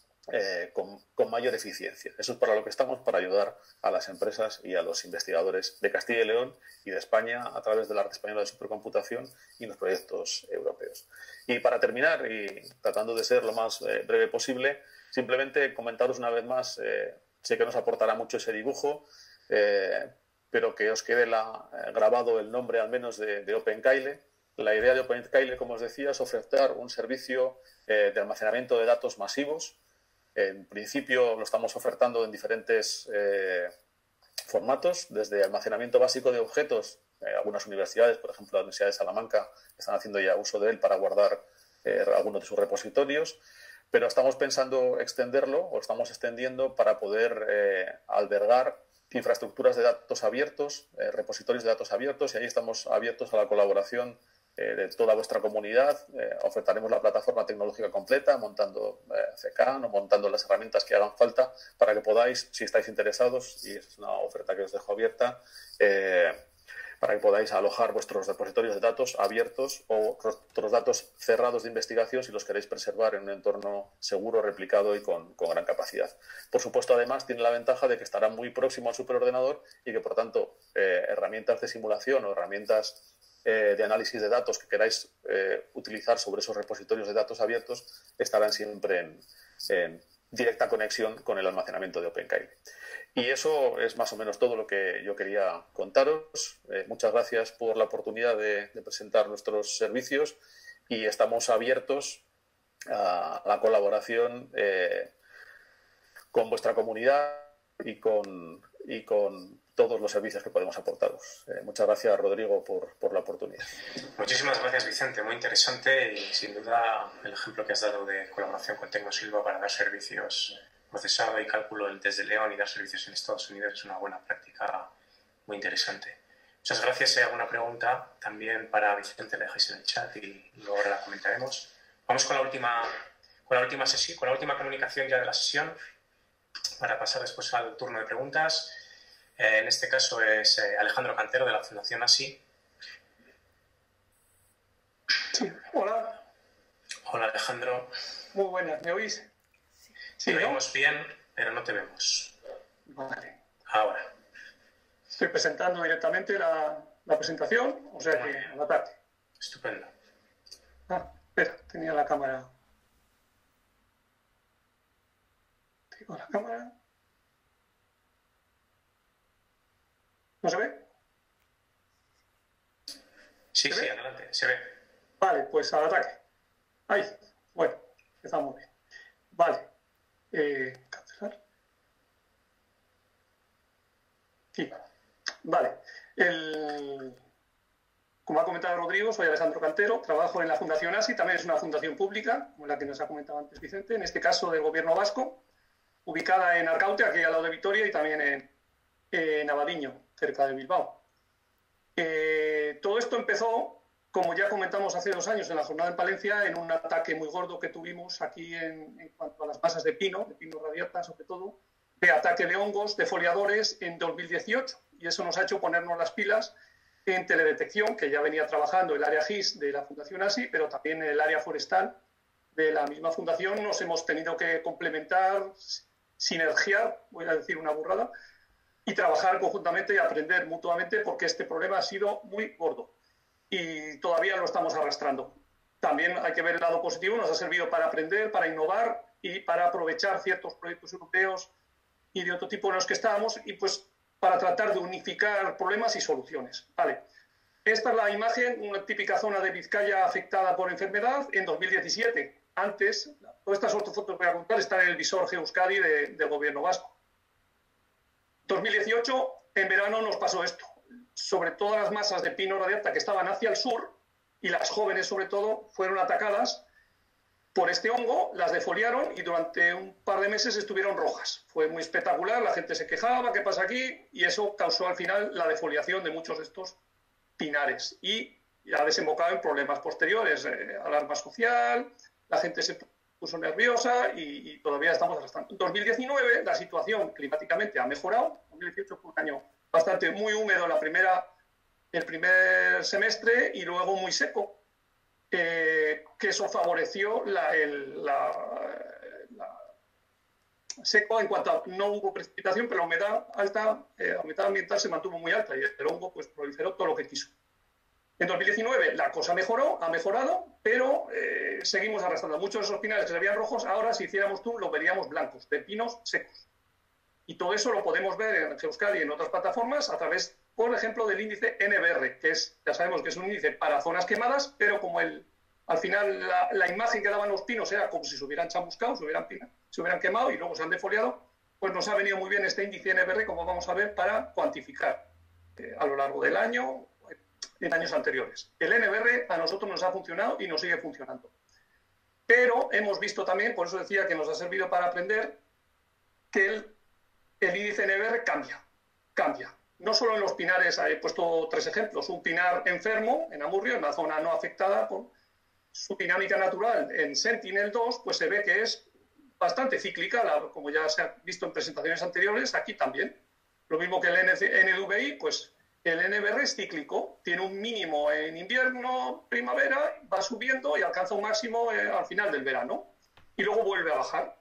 eh, con, con mayor eficiencia. Eso es para lo que estamos, para ayudar a las empresas y a los investigadores de Castilla y León y de España a través de la Red Española de Supercomputación y los proyectos europeos. Y para terminar, y tratando de ser lo más eh, breve posible, simplemente comentaros una vez más, eh, sé que nos aportará mucho ese dibujo, eh, pero que os quede la, eh, grabado el nombre al menos de, de OpenKyle. La idea de OpenKyle, como os decía, es ofrecer un servicio eh, de almacenamiento de datos masivos. En principio lo estamos ofertando en diferentes eh, formatos, desde almacenamiento básico de objetos. Eh, algunas universidades, por ejemplo la Universidad de Salamanca, están haciendo ya uso de él para guardar eh, algunos de sus repositorios, pero estamos pensando extenderlo, o estamos extendiendo para poder eh, albergar infraestructuras de datos abiertos, eh, repositorios de datos abiertos, y ahí estamos abiertos a la colaboración eh, de toda vuestra comunidad. Eh, ofertaremos la plataforma tecnológica completa, montando eh, C K N o montando las herramientas que hagan falta para que podáis, si estáis interesados, y es una oferta que os dejo abierta, eh, para que podáis alojar vuestros repositorios de datos abiertos o otros datos cerrados de investigación si los queréis preservar en un entorno seguro, replicado y con, con gran capacidad. Por supuesto, además, tiene la ventaja de que estará muy próximo al superordenador y que, por tanto, eh, herramientas de simulación o herramientas eh, de análisis de datos que queráis eh, utilizar sobre esos repositorios de datos abiertos estarán siempre en, en directa conexión con el almacenamiento de OpenKyle. Y eso es más o menos todo lo que yo quería contaros. Eh, muchas gracias por la oportunidad de, de presentar nuestros servicios y estamos abiertos a la colaboración eh, con vuestra comunidad y con, y con todos los servicios que podemos aportaros. Eh, muchas gracias, Rodrigo, por, por la oportunidad. Muchísimas gracias, Vicente. Muy interesante y, sin duda, el ejemplo que has dado de colaboración con Tecnosilva para dar servicios procesado y cálculo desde León y dar servicios en Estados Unidos es una buena práctica muy interesante. Muchas gracias. Si hay alguna pregunta también para Vicente, la dejáis en el chat y luego la comentaremos. Vamos con la última, con la última sesión, con la última comunicación ya de la sesión, para pasar después al turno de preguntas. Eh, en este caso es eh, Alejandro Cantero, de la Fundación ASI. Sí, hola. Hola, Alejandro. Muy buenas, ¿me oís? Sí, te oímos bien, pero no te vemos. Vale. Ahora. Estoy presentando directamente la, la presentación, o sea que al ataque. Estupendo. Ah, espera, tenía la cámara. Tengo la cámara. ¿No se ve? Sí, ¿Se sí, ve? adelante, se ve. Vale, pues al ataque. Ahí, bueno, empezamos bien. Vale. Eh, cancelar. Sí. Vale. El... Como ha comentado Rodrigo, soy Alejandro Cantero, trabajo en la Fundación ASI, también es una fundación pública, como la que nos ha comentado antes Vicente, en este caso del Gobierno vasco, ubicada en Arcaute, aquí al lado de Vitoria, y también en, en Abadiño, cerca de Bilbao. Eh, todo esto empezó, como ya comentamos hace dos años en la jornada en Palencia, en un ataque muy gordo que tuvimos aquí en, en cuanto a las masas de pino, de pino radiata sobre todo, de ataque de hongos, de foliadores en dos mil dieciocho. Y eso nos ha hecho ponernos las pilas en teledetección, que ya venía trabajando el área G I S de la Fundación ASI, pero también en el área forestal de la misma fundación. Nos hemos tenido que complementar, sinergiar, voy a decir una burrada, y trabajar conjuntamente y aprender mutuamente, porque este problema ha sido muy gordo y todavía lo estamos arrastrando. también hay que ver el lado positivo, nos ha servido para aprender, para innovar y para aprovechar ciertos proyectos europeos y de otro tipo en los que estábamos y pues para tratar de unificar problemas y soluciones. Vale. Esta es la imagen, una típica zona de Vizcaya afectada por enfermedad en dos mil diecisiete. Antes, todas estas otras fotos que voy a contar están en el visor Geoeuskadi de, del gobierno vasco. dos mil dieciocho, en verano nos pasó esto. Sobre todas las masas de pino radiata que estaban hacia el sur, y las jóvenes sobre todo, fueron atacadas por este hongo, las defoliaron y durante un par de meses estuvieron rojas. Fue muy espectacular, la gente se quejaba, ¿qué pasa aquí? Y eso causó al final la defoliación de muchos de estos pinares y ha desembocado en problemas posteriores, eh, alarma social, la gente se puso nerviosa y, y todavía estamos arrastrando. En dos mil diecinueve la situación climáticamente ha mejorado, dos mil dieciocho fue un año bastante muy húmedo la primera, el primer semestre y luego muy seco. Eh, que eso favoreció la, el, la, la seco en cuanto a no hubo precipitación, pero la humedad alta, eh, la humedad ambiental se mantuvo muy alta y el hongo pues proliferó todo lo que quiso. En dos mil diecinueve la cosa mejoró, ha mejorado, pero eh, seguimos arrastrando. Muchos de esos pinares que se veían rojos, ahora si hiciéramos tú los veríamos blancos, de pinos secos. Y todo eso lo podemos ver en Geoeuskadi y en otras plataformas a través, por ejemplo, del índice N B R, que es, ya sabemos que es un índice para zonas quemadas, pero como el, al final la, la imagen que daban los pinos era como si se hubieran chamuscado, se hubieran, se hubieran quemado y luego se han defoliado, pues nos ha venido muy bien este índice N B R, como vamos a ver, para cuantificar eh, a lo largo del año, en años anteriores. El N B R a nosotros nos ha funcionado y nos sigue funcionando. Pero hemos visto también, por eso decía que nos ha servido para aprender, que el el índice N B R cambia, cambia. No solo en los pinares, he puesto tres ejemplos. Un pinar enfermo en Amurrio, en la zona no afectada por su dinámica natural en Sentinel dos, pues se ve que es bastante cíclica, la, como ya se ha visto en presentaciones anteriores, aquí también. Lo mismo que el N D V I, pues el N B R es cíclico, tiene un mínimo en invierno, primavera, va subiendo y alcanza un máximo eh, al final del verano y luego vuelve a bajar.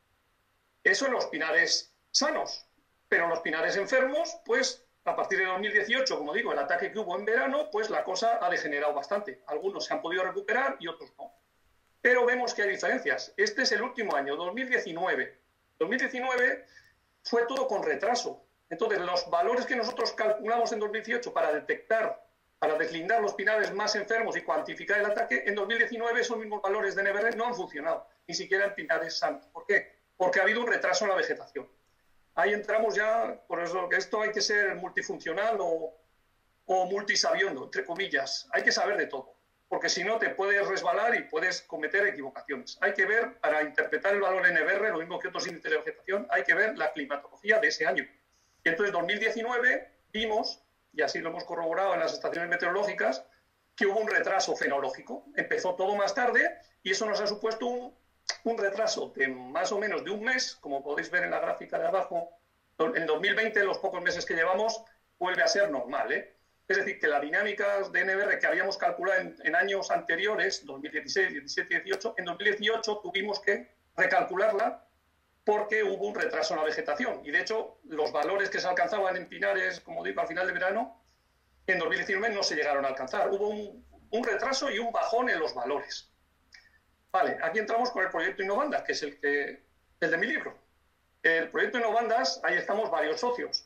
Eso en los pinares sanos, pero los pinares enfermos, pues a partir de dos mil dieciocho, como digo, el ataque que hubo en verano, pues la cosa ha degenerado bastante. Algunos se han podido recuperar y otros no. Pero vemos que hay diferencias. Este es el último año, dos mil diecinueve. dos mil diecinueve fue todo con retraso. Entonces, los valores que nosotros calculamos en dos mil dieciocho para detectar, para deslindar los pinares más enfermos y cuantificar el ataque, en dos mil diecinueve esos mismos valores de N B R no han funcionado, ni siquiera en pinares sanos. ¿Por qué? Porque ha habido un retraso en la vegetación. Ahí entramos ya, por eso que esto hay que ser multifuncional o, o multisabiondo, entre comillas. Hay que saber de todo, porque si no te puedes resbalar y puedes cometer equivocaciones. Hay que ver, para interpretar el valor N B R, lo mismo que otros índices de vegetación, hay que ver la climatología de ese año. Y entonces, en dos mil diecinueve, vimos, y así lo hemos corroborado en las estaciones meteorológicas, que hubo un retraso fenológico. Empezó todo más tarde y eso nos ha supuesto un un retraso de más o menos de un mes, como podéis ver en la gráfica de abajo. En dos mil veinte, los pocos meses que llevamos, vuelve a ser normal, ¿eh? Es decir, que la dinámica de N B R que habíamos calculado en, en años anteriores, dos mil dieciséis, diecisiete, dieciocho, en dos mil dieciocho tuvimos que recalcularla porque hubo un retraso en la vegetación. Y de hecho, los valores que se alcanzaban en pinares, como digo, al final de verano, en dos mil diecinueve no se llegaron a alcanzar. Hubo un, un retraso y un bajón en los valores. Vale, aquí entramos con el proyecto Innovandas, que es el, que, el de mi libro. El proyecto Innovandas, ahí estamos varios socios.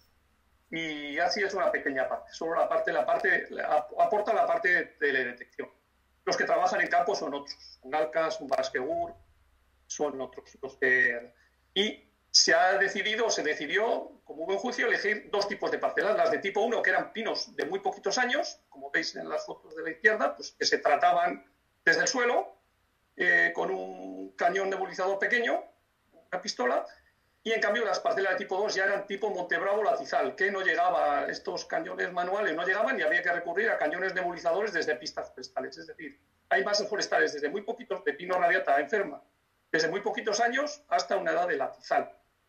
Y así es una pequeña parte. Solo la parte, la parte, aporta la parte de teledetección. Los que trabajan en campo son otros. Un Alcas, un Basquegur, son otros. Los que... Y se ha decidido, se decidió, como hubo un juicio, elegir dos tipos de parcelas. Las de tipo uno, que eran pinos de muy poquitos años, como veis en las fotos de la izquierda, pues que se trataban desde el suelo, Eh, con un cañón nebulizador pequeño, una pistola, y en cambio las parcelas de tipo dos ya eran tipo Montebravo Latizal, que no llegaba, estos cañones manuales no llegaban y había que recurrir a cañones nebulizadores desde pistas forestales. Es decir, hay bases forestales desde muy poquitos, de pino radiata enferma, desde muy poquitos años hasta una edad de Latizal.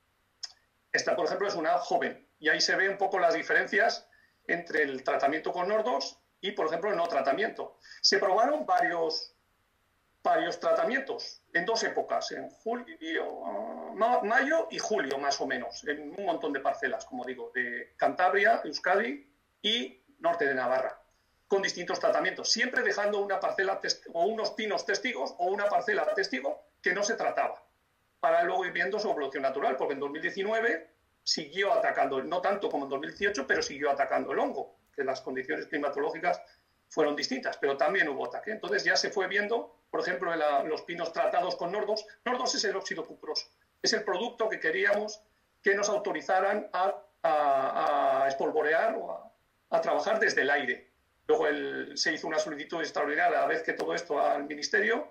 Esta, por ejemplo, es una joven, y ahí se ven un poco las diferencias entre el tratamiento con Nordox y, por ejemplo, el no tratamiento. Se probaron varios... varios tratamientos en dos épocas, en julio, uh, mayo y julio más o menos, en un montón de parcelas, como digo, de Cantabria, Euskadi y norte de Navarra. con distintos tratamientos, siempre dejando una parcela o unos pinos testigos o una parcela testigo que no se trataba, para luego ir viendo su evolución natural, porque en dos mil diecinueve siguió atacando, no tanto como en dos mil dieciocho, pero siguió atacando el hongo, que las condiciones climatológicas fueron distintas, pero también hubo ataque. Entonces ya se fue viendo, por ejemplo, en la, los pinos tratados con Nordos. Nordos es el óxido cuproso, es el producto que queríamos que nos autorizaran a, a, a espolvorear o a, a trabajar desde el aire. Luego el, se hizo una solicitud extraordinaria a la vez que todo esto al Ministerio,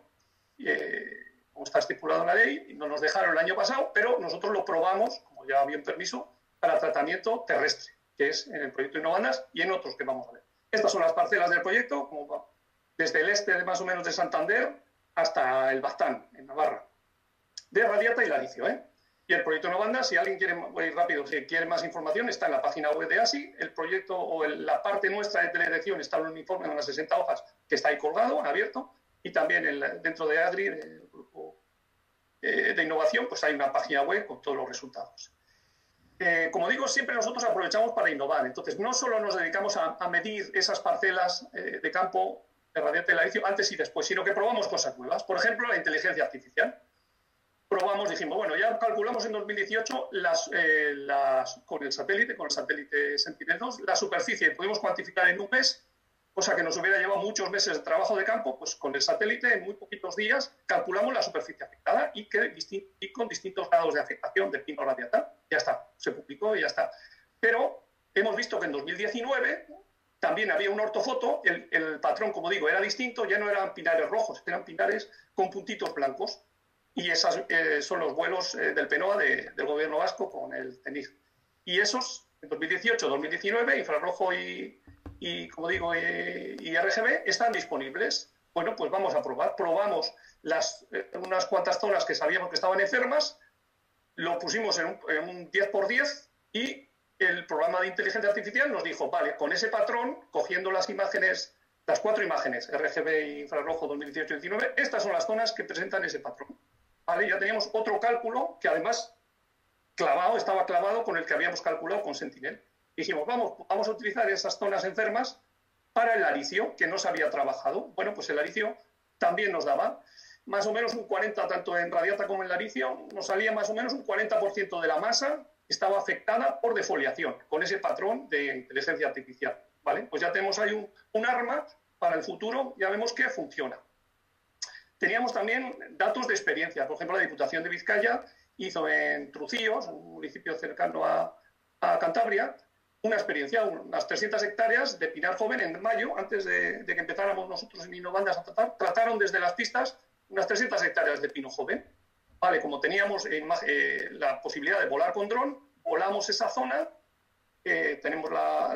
eh, como está estipulado en la ley, y no nos dejaron el año pasado, pero nosotros lo probamos, como ya había un permiso, para tratamiento terrestre, que es en el proyecto Innovandas y en otros que vamos a ver. Estas son las parcelas del proyecto, como desde el este de más o menos de Santander hasta el Baztán, en Navarra, de Radiata y Laricio, ¿eh? Y el proyecto Innovandas, si alguien quiere, voy a ir rápido, si quiere más información, está en la página web de A S I. El proyecto o el, la parte nuestra de teledirección está en un informe de unas sesenta hojas que está ahí colgado, abierto, y también el, dentro de ADRI, del grupo eh, de innovación, pues hay una página web con todos los resultados. Eh, como digo, siempre nosotros aprovechamos para innovar. Entonces, no solo nos dedicamos a, a medir esas parcelas eh, de campo de Radiata y Laricio antes y después, sino que probamos cosas nuevas. Por ejemplo, la inteligencia artificial. Probamos, dijimos, bueno, ya calculamos en dos mil dieciocho las, eh, las, con el satélite, con el satélite Sentinel dos, la superficie, pudimos cuantificar en un mes, cosa que nos hubiera llevado muchos meses de trabajo de campo, pues con el satélite en muy poquitos días calculamos la superficie afectada y, que, y con distintos grados de afectación de pino radiata. Ya está, se publicó y ya está. Pero hemos visto que en dos mil diecinueve también había una ortofoto, el, el patrón, como digo, era distinto, ya no eran pinares rojos, eran pinares con puntitos blancos. Y esos eh, son los vuelos eh, del PENOA de, del gobierno vasco con el CENIG. Y esos, en dos mil dieciocho dos mil diecinueve, infrarrojo y, y como digo, y, y R G B, están disponibles. Bueno, pues vamos a probar. Probamos las, eh, unas cuantas zonas que sabíamos que estaban enfermas, lo pusimos en un, en un diez por diez y el programa de inteligencia artificial nos dijo, vale, con ese patrón, cogiendo las imágenes, las cuatro imágenes, R G B y infrarrojo dos mil dieciocho diecinueve, estas son las zonas que presentan ese patrón. ¿Vale? Ya teníamos otro cálculo que además clavado, estaba clavado con el que habíamos calculado con Sentinel. Dijimos, vamos, vamos a utilizar esas zonas enfermas para el laricio, que no se había trabajado. Bueno, pues el laricio también nos daba más o menos un cuarenta, tanto en Radiata como en laricio, nos salía más o menos un cuarenta por ciento de la masa estaba afectada por defoliación, con ese patrón de inteligencia artificial. ¿Vale? Pues ya tenemos ahí un, un arma para el futuro, ya vemos que funciona. Teníamos también datos de experiencia. Por ejemplo, la Diputación de Vizcaya hizo en Trucíos, un municipio cercano a, a Cantabria, una experiencia, unas trescientas hectáreas de pinar joven en mayo, antes de, de que empezáramos nosotros en Innovandas a tratar, trataron desde las pistas unas trescientas hectáreas de pino joven. Vale, como teníamos eh, eh, la posibilidad de volar con dron, volamos esa zona, eh, tenemos la,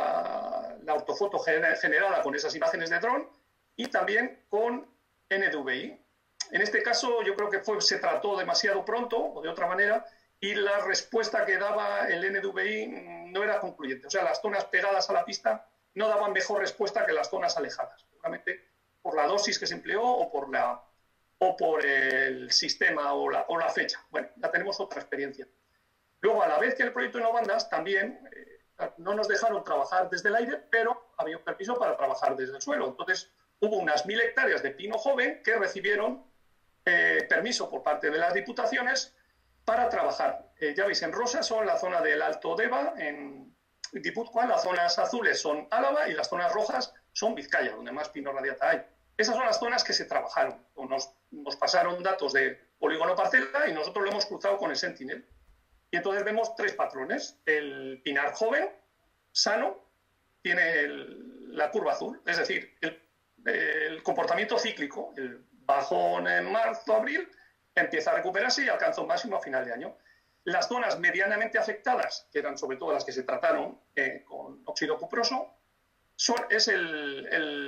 la, la ortofoto generada con esas imágenes de dron y también con N D V I. En este caso yo creo que fue, se trató demasiado pronto o de otra manera y la respuesta que daba el N D V I no era concluyente. O sea, las zonas pegadas a la pista no daban mejor respuesta que las zonas alejadas, seguramente por la dosis que se empleó o por, la, o por el sistema o la, o la fecha. Bueno, ya tenemos otra experiencia. Luego, a la vez que el proyecto Innovandas, también eh, no nos dejaron trabajar desde el aire, pero había un permiso para trabajar desde el suelo. Entonces, hubo unas mil hectáreas de pino joven que recibieron eh, permiso por parte de las diputaciones para trabajar. Eh, ya veis, en rosa son la zona del Alto Deva, en Guipúzcoa, las zonas azules son Álava y las zonas rojas son Vizcaya, donde más pino radiata hay. Esas son las zonas que se trabajaron. Nos, nos pasaron datos de polígono parcela y nosotros lo hemos cruzado con el Sentinel. Y entonces vemos tres patrones. El pinar joven, sano, tiene el, la curva azul, es decir, el el comportamiento cíclico, el bajón en marzo, abril, empieza a recuperarse y alcanza un máximo a final de año. Las zonas medianamente afectadas, que eran sobre todo las que se trataron eh, con óxido cuproso, son, es el,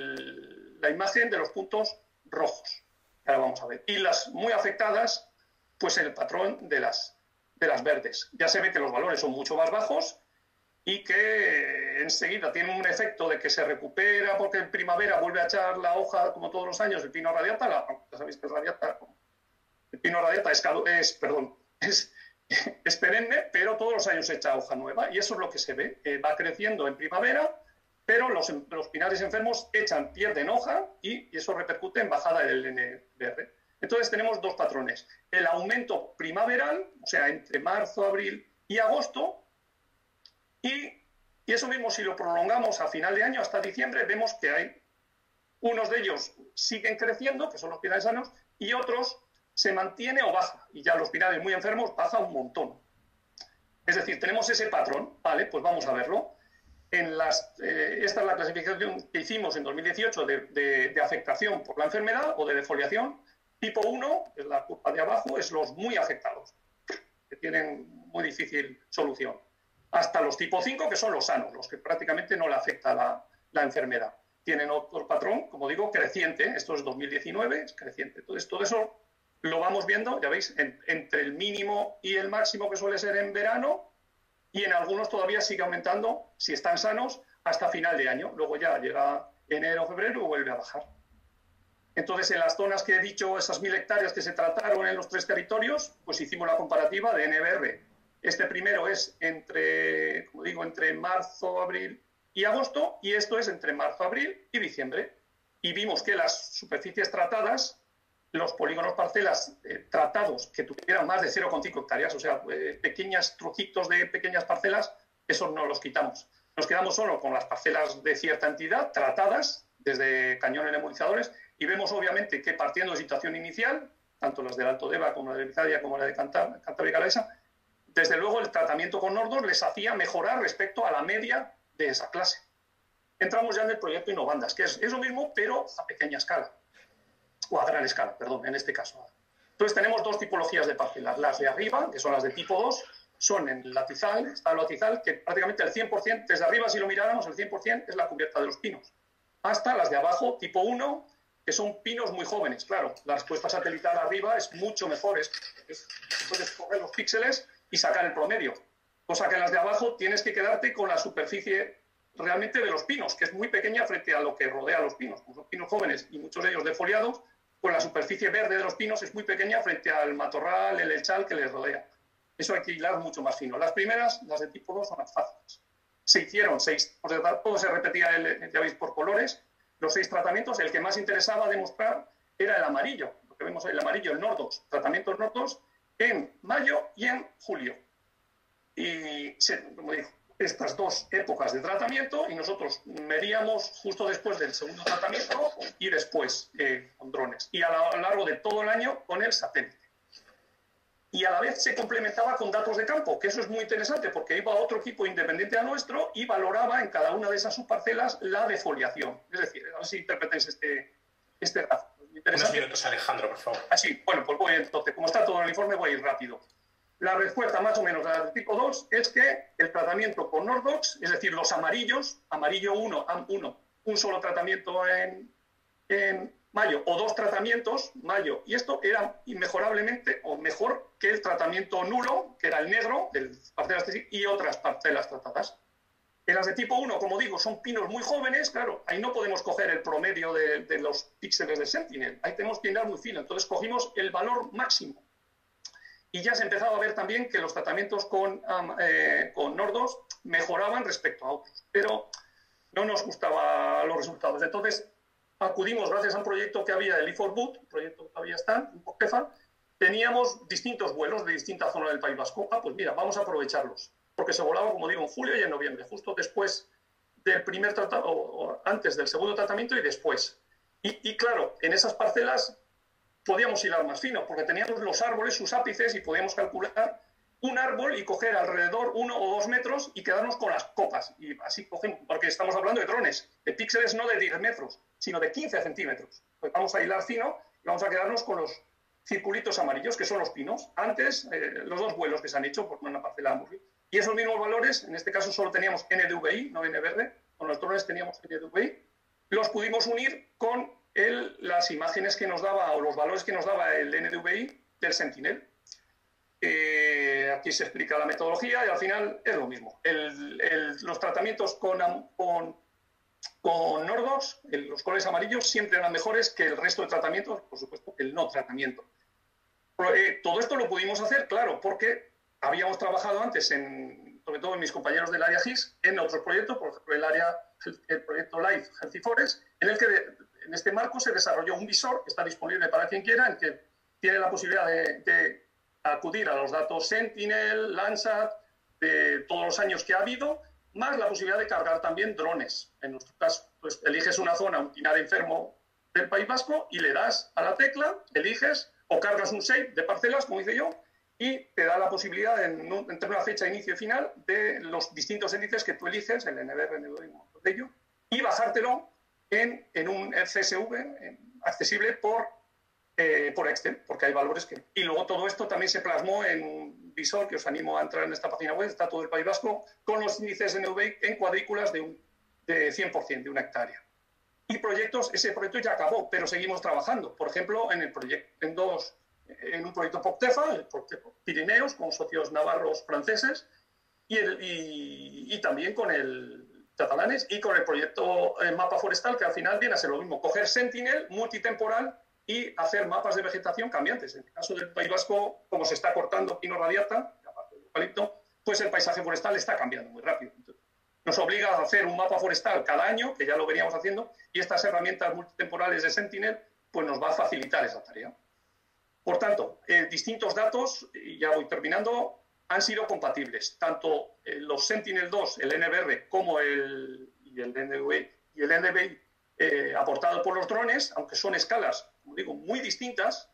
el, la imagen de los puntos rojos, que ahora vamos a ver. Y las muy afectadas, pues el patrón de las, de las verdes. Ya se ve que los valores son mucho más bajos y que enseguida tiene un efecto de que se recupera porque en primavera vuelve a echar la hoja, como todos los años, el pino radiata. La, ya sabéis que el radiata, el pino radiata es, es, perdón, es, es perenne, pero todos los años echa hoja nueva y eso es lo que se ve. Eh, va creciendo en primavera pero los, los pinares enfermos echan, pierden hoja y, y eso repercute en bajada del N B R. Entonces tenemos dos patrones. El aumento primaveral, o sea, entre marzo, abril y agosto, y, y eso mismo si lo prolongamos a final de año hasta diciembre, vemos que hay unos de ellos siguen creciendo, que son los pinares sanos, y otros se mantiene o baja, y ya los pinares muy enfermos baja un montón. Es decir, tenemos ese patrón, ¿vale? Pues vamos a verlo. En las, eh, esta es la clasificación que hicimos en dos mil dieciocho de, de, de afectación por la enfermedad o de defoliación. Tipo uno, que es la curva de abajo, es los muy afectados, que tienen muy difícil solución. Hasta los tipo cinco, que son los sanos, los que prácticamente no le afecta la, la enfermedad. Tienen otro patrón, como digo, creciente. Esto es dos mil diecinueve, es creciente. Entonces, todo eso lo vamos viendo, ya veis, en, entre el mínimo y el máximo que suele ser en verano, y en algunos todavía sigue aumentando, si están sanos, hasta final de año. Luego ya llega enero o febrero y vuelve a bajar. Entonces, en las zonas que he dicho, esas mil hectáreas que se trataron en los tres territorios, pues hicimos la comparativa de N B R. Este primero es entre, como digo, entre marzo, abril y agosto, y esto es entre marzo, abril y diciembre. Y vimos que las superficies tratadas, los polígonos parcelas eh, tratados que tuvieran más de cero coma cinco hectáreas, o sea, eh, pequeños trocitos de pequeñas parcelas, esos no los quitamos. Nos quedamos solo con las parcelas de cierta entidad tratadas desde cañones nebulizadores, y vemos obviamente que partiendo de situación inicial, tanto las del Alto Deva como la de Vizcaya como la de Cantabria y Galaesa, desde luego el tratamiento con Nordos les hacía mejorar respecto a la media de esa clase. Entramos ya en el proyecto Innovandas, que es, es lo mismo, pero a pequeña escala, o a gran escala, perdón, en este caso. Entonces tenemos dos tipologías de parcelas. Las de arriba, que son las de tipo dos, son en latizal, está el latizal, que prácticamente el cien por ciento, desde arriba si lo miráramos, el cien por ciento es la cubierta de los pinos. Hasta las de abajo, tipo uno, que son pinos muy jóvenes. Claro, la respuesta satelital arriba es mucho mejor, es, es, puedes coger los píxeles y sacar el promedio. Cosa que en las de abajo tienes que quedarte con la superficie realmente de los pinos, que es muy pequeña frente a lo que rodea a los pinos. Como son pinos jóvenes y muchos de ellos defoliados, pues la superficie verde de los pinos es muy pequeña frente al matorral, el lechal que les rodea. Eso hay que hilar mucho más fino. Las primeras, las de tipo dos, son las fáciles. Se hicieron seis, todo se repetía, el, ya veis, por colores, los seis tratamientos. El que más interesaba demostrar era el amarillo, lo que vemos ahí, el amarillo, el Nordos, tratamientos Nordos en mayo y en julio. Y, como digo, estas dos épocas de tratamiento, y nosotros medíamos justo después del segundo tratamiento y después eh, con drones. Y a lo largo de todo el año con el satélite. Y a la vez se complementaba con datos de campo, que eso es muy interesante porque iba otro equipo independiente a nuestro y valoraba en cada una de esas subparcelas la defoliación. Es decir, a ver si interpretáis este, este gráfico. Unos minutos, Alejandro, por favor. Así, bueno, pues voy entonces. Como está todo en el informe, voy a ir rápido. La respuesta más o menos a la del tipo dos es que el tratamiento con Nordox, es decir, los amarillos, amarillo uno, A M uno, un solo tratamiento en, en mayo o dos tratamientos, mayo, y esto era inmejorablemente o mejor que el tratamiento nulo, que era el negro, de parcelas y otras parcelas tratadas. En las de tipo uno, como digo, son pinos muy jóvenes, claro, ahí no podemos coger el promedio de, de los píxeles de Sentinel, ahí tenemos que hilar muy fino, entonces cogimos el valor máximo. Y ya se empezaba a ver también que los tratamientos con, um, eh, con Nordos mejoraban respecto a otros, pero no nos gustaban los resultados. Entonces, acudimos, gracias a un proyecto que había del I cuatro Boot, un proyecto que todavía está, un POCTEFA, teníamos distintos vuelos de distintas zonas del País Vasco. Ah, pues mira, vamos a aprovecharlos, porque se volaba, como digo, en julio y en noviembre, justo después del primer tratado, o, o antes del segundo tratamiento y después. Y, y claro, en esas parcelas podíamos hilar más fino, porque teníamos los árboles, sus ápices, y podíamos calcular un árbol y coger alrededor uno o dos metros y quedarnos con las copas. Y así cogemos, porque estamos hablando de drones, de píxeles no de diez metros, sino de quince centímetros. Pues vamos a hilar fino y vamos a quedarnos con los circulitos amarillos, que son los pinos. Antes, eh, los dos vuelos que se han hecho por una parcela muy. Y esos mismos valores, en este caso solo teníamos N D V I, no N B R, con los drones teníamos N D V I, los pudimos unir con el, las imágenes que nos daba, o los valores que nos daba el N D V I del Sentinel. Eh, aquí se explica la metodología y al final es lo mismo. El, el, los tratamientos con, con, con Nordox, el, los colores amarillos, siempre eran mejores que el resto de tratamientos, por supuesto, el no tratamiento. Pero, eh, todo esto lo pudimos hacer, claro, porque habíamos trabajado antes, en, sobre todo en mis compañeros del área G I S, en otros proyectos, por ejemplo, el área el proyecto LIFE Healthy Forest, en el que en este marco se desarrolló un visor que está disponible para quien quiera, en que tiene la posibilidad de, de acudir a los datos Sentinel, Landsat, de todos los años que ha habido, más la posibilidad de cargar también drones. En nuestro caso, pues eliges una zona, un pinar enfermo del País Vasco y le das a la tecla, eliges o cargas un save de parcelas, como hice yo, y te da la posibilidad, en un, entre una fecha de inicio y final, de los distintos índices que tú eliges, el N B R, N B R, de ello, y bajártelo en, en un C S V en, accesible por, eh, por Excel, porque hay valores que... Y luego todo esto también se plasmó en un visor, que os animo a entrar en esta página web, está todo el País Vasco, con los índices de N V en cuadrículas de, un, de cien por ciento, de una hectárea. Y proyectos, ese proyecto ya acabó, pero seguimos trabajando. Por ejemplo, en el proyecto, en dos... en un proyecto POCTEFA, el Pirineos, con socios navarros franceses, y, el, y, y también con el catalanes, y con el proyecto eh, Mapa Forestal, que al final viene a ser lo mismo, coger Sentinel multitemporal y hacer mapas de vegetación cambiantes. En el caso del País Vasco, como se está cortando pino radiata, aparte del eucalipto, pues el paisaje forestal está cambiando muy rápido. Entonces, nos obliga a hacer un mapa forestal cada año, que ya lo veníamos haciendo, y estas herramientas multitemporales de Sentinel pues nos va a facilitar esa tarea. Por tanto, eh, distintos datos, y ya voy terminando, han sido compatibles. Tanto eh, los Sentinel dos, el N B R, como el, y el N V y el N B I eh, aportado por los drones, aunque son escalas, como digo, muy distintas,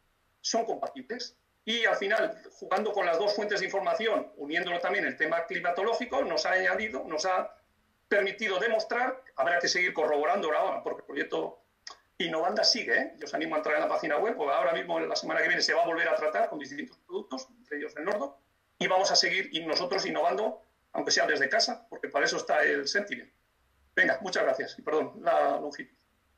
son compatibles. Y al final, jugando con las dos fuentes de información, uniéndolo también el tema climatológico, nos ha añadido, nos ha permitido demostrar, habrá que seguir corroborando ahora, porque el proyecto Innovanda sigue, ¿eh? Yo os animo a entrar en la página web, porque ahora mismo, la semana que viene, se va a volver a tratar con distintos productos, entre ellos el Nordo, y vamos a seguir y nosotros innovando, aunque sea desde casa, porque para eso está el Sentinel. Venga, muchas gracias, y perdón la longitud.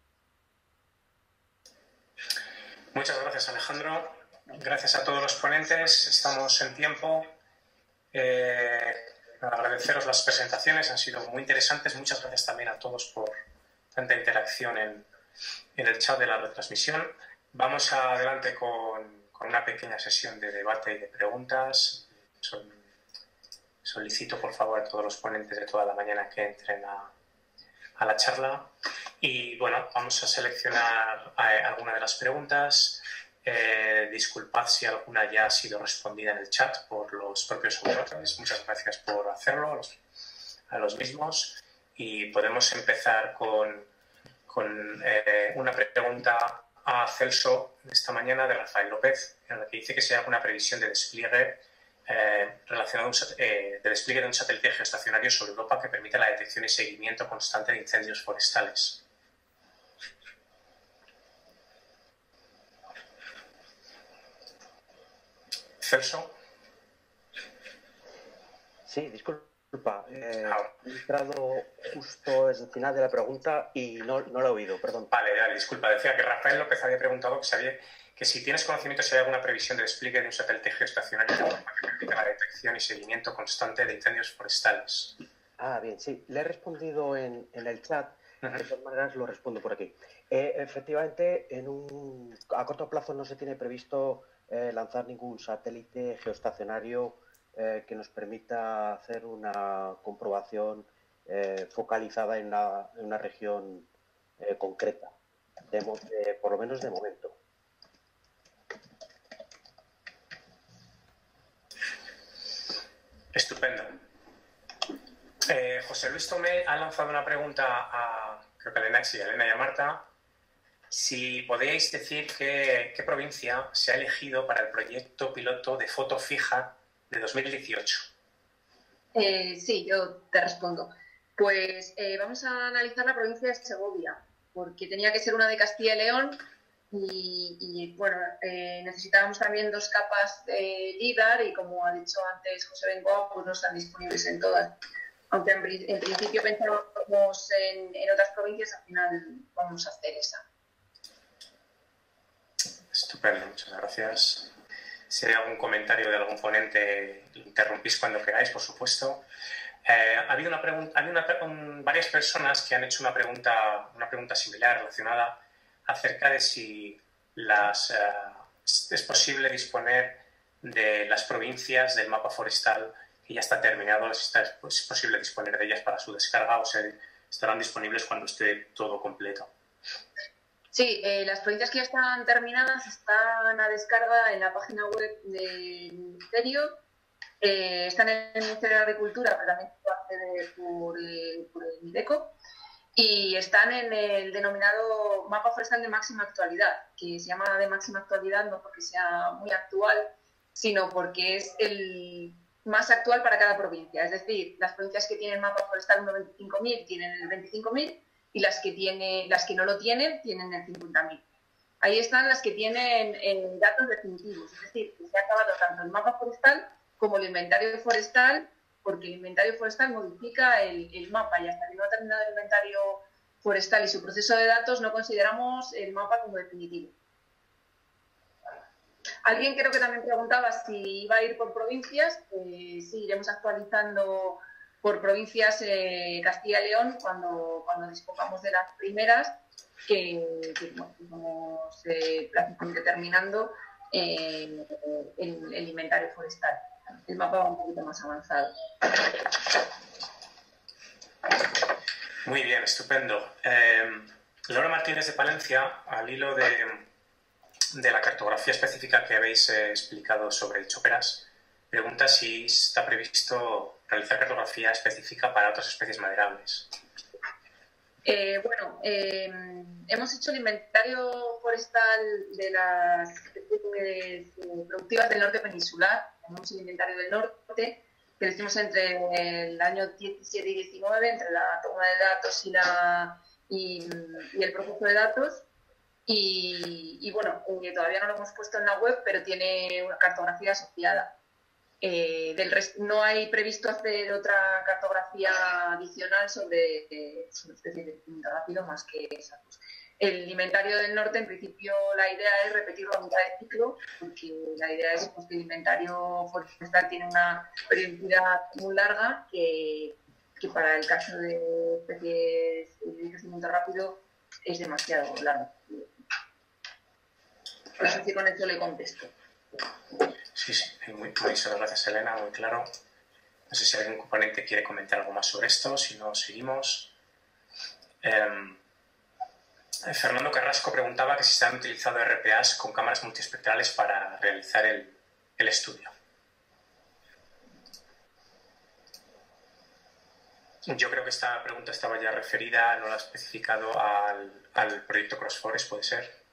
Muchas gracias, Alejandro. Gracias a todos los ponentes. Estamos en tiempo. Eh, agradeceros las presentaciones, han sido muy interesantes. Muchas gracias también a todos por tanta interacción en, en el chat de la retransmisión. Vamos adelante con, con una pequeña sesión de debate y de preguntas. Sol, solicito, por favor, a todos los ponentes de toda la mañana que entren a, a la charla. Y bueno, vamos a seleccionar eh, alguna de las preguntas. Eh, disculpad si alguna ya ha sido respondida en el chat por los propios autores. Muchas gracias por hacerlo, a los, a los mismos. Y podemos empezar con, con eh, una pregunta a Celso esta mañana de Rafael López, en la que dice que si hay alguna previsión de despliegue eh, relacionado a un, eh, de despliegue de un satélite geoestacionario sobre Europa que permita la detección y seguimiento constante de incendios forestales. Celso. Sí, disculpa. Eh, he entrado justo desde el final de la pregunta y no, no la he oído, perdón. Vale, vale, disculpa. Decía que Rafael López había preguntado que, sabía, que si tienes conocimiento si hay alguna previsión de despliegue de un satélite geoestacionario que permita la detección y seguimiento constante de incendios forestales. Ah, bien, sí. Le he respondido en, en el chat. Uh-huh. De todas maneras, lo respondo por aquí. Eh, efectivamente, en un, a corto plazo no se tiene previsto Eh, lanzar ningún satélite geoestacionario eh, que nos permita hacer una comprobación eh, focalizada en una, en una región eh, concreta, de, de, por lo menos de momento. Estupendo. Eh, José Luis Tomé ha lanzado una pregunta a, creo que a Elena, sí, a Elena y a Marta. Si podéis decir qué, qué provincia se ha elegido para el proyecto piloto de foto fija de dos mil dieciocho. Eh, sí, yo te respondo. Pues eh, vamos a analizar la provincia de Segovia, porque tenía que ser una de Castilla y León y, y bueno, eh, necesitábamos también dos capas de LIDAR y como ha dicho antes José Bengoa, pues no están disponibles en todas. Aunque en, en principio pensábamos en, en otras provincias, al final vamos a hacer esa. Estupendo, muchas gracias. Si hay algún comentario de algún ponente, interrumpís cuando queráis, por supuesto. Eh, ha habido una pregunta, ha habido una, un, varias personas que han hecho una pregunta, una pregunta similar relacionada acerca de si las, eh, es posible disponer de las provincias del mapa forestal que ya está terminado, si está, es posible disponer de ellas para su descarga o se, estarán disponibles cuando esté todo completo. Sí, eh, las provincias que ya están terminadas están a descarga en la página web del Ministerio. Eh, están en el Ministerio de Agricultura, pero también se puede acceder por, eh, por el Mideco. Y están en el denominado mapa forestal de máxima actualidad, que se llama de máxima actualidad no porque sea muy actual, sino porque es el más actual para cada provincia. Es decir, las provincias que tienen mapa forestal uno veinticinco mil tienen el veinticinco mil y las que, tiene, las que no lo tienen tienen el cincuenta mil. Ahí están las que tienen en datos definitivos, es decir, que se ha acabado tanto el mapa forestal como el inventario forestal, porque el inventario forestal modifica el, el mapa y hasta que no ha terminado el inventario forestal y su proceso de datos no consideramos el mapa como definitivo. Alguien creo que también preguntaba si iba a ir por provincias. Eh, sí, iremos actualizando por provincias eh, Castilla y León cuando, cuando dispongamos de las primeras, que, que bueno, vamos eh, prácticamente terminando eh, el, el inventario forestal. El mapa va un poquito más avanzado. Muy bien, estupendo. Eh, Laura Martínez de Palencia, al hilo de, de la cartografía específica que habéis eh, explicado sobre el choperas, pregunta si está previsto realizar cartografía específica para otras especies maderables. Eh, bueno, eh, hemos hecho el inventario forestal de las especies productivas del norte peninsular. Tenemos el inventario del norte, que lo hicimos entre el año diecisiete y diecinueve, entre la toma de datos y, la, y, y el proceso de datos. Y, y bueno, eh, todavía no lo hemos puesto en la web, pero tiene una cartografía asociada. Eh, del rest, no hay previsto hacer otra cartografía adicional sobre, eh, sobre especies de crecimiento rápido más que esa. Pues, el inventario del norte, en principio, la idea es repetirlo a mitad de ciclo, porque la idea es pues, que el inventario forestal tiene una periodicidad muy larga que, que para el caso de especies de crecimiento rápido es demasiado largo. No sé si con esto le contesto. Sí, sí, muy, muchas gracias, Elena, muy claro. No sé si algún componente quiere comentar algo más sobre esto, si no, seguimos. Eh, Fernando Carrasco preguntaba que si se han utilizado R P As con cámaras multiespectrales para realizar el, el estudio. Yo creo que esta pregunta estaba ya referida, no la ha especificado al, al proyecto CrossForest, ¿puede ser?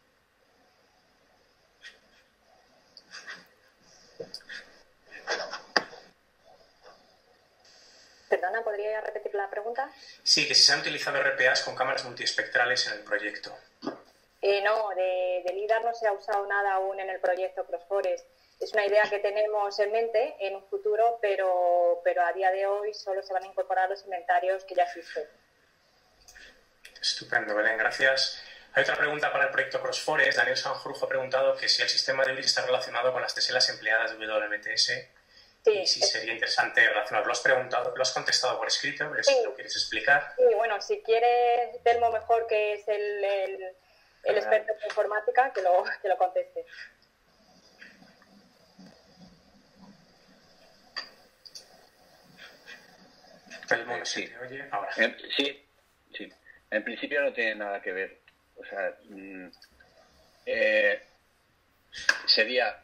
Perdona, ¿podría repetir la pregunta? Sí, que si se han utilizado R P As con cámaras multiespectrales en el proyecto. Eh, no, de, de LIDAR no se ha usado nada aún en el proyecto CrossForest. Es una idea que tenemos en mente en un futuro, pero, pero a día de hoy solo se van a incorporar los inventarios que ya existen. Estupendo, Belén, gracias. Hay otra pregunta para el proyecto CrossForest. Daniel Sanjurjo ha preguntado que si el sistema de Euris está relacionado con las teselas empleadas de W M T S. Sí, y si sería interesante relacionarlo. Lo has preguntado, lo has contestado por escrito, pero sí, si lo quieres explicar. Sí, bueno, si quieres, Telmo mejor, que es el, el, el experto en informática, que lo, que lo conteste. Telmo, no sé, ¿te oye? Ahora. En, sí, sí. En principio no tiene nada que ver. O sea, mmm, eh, sería...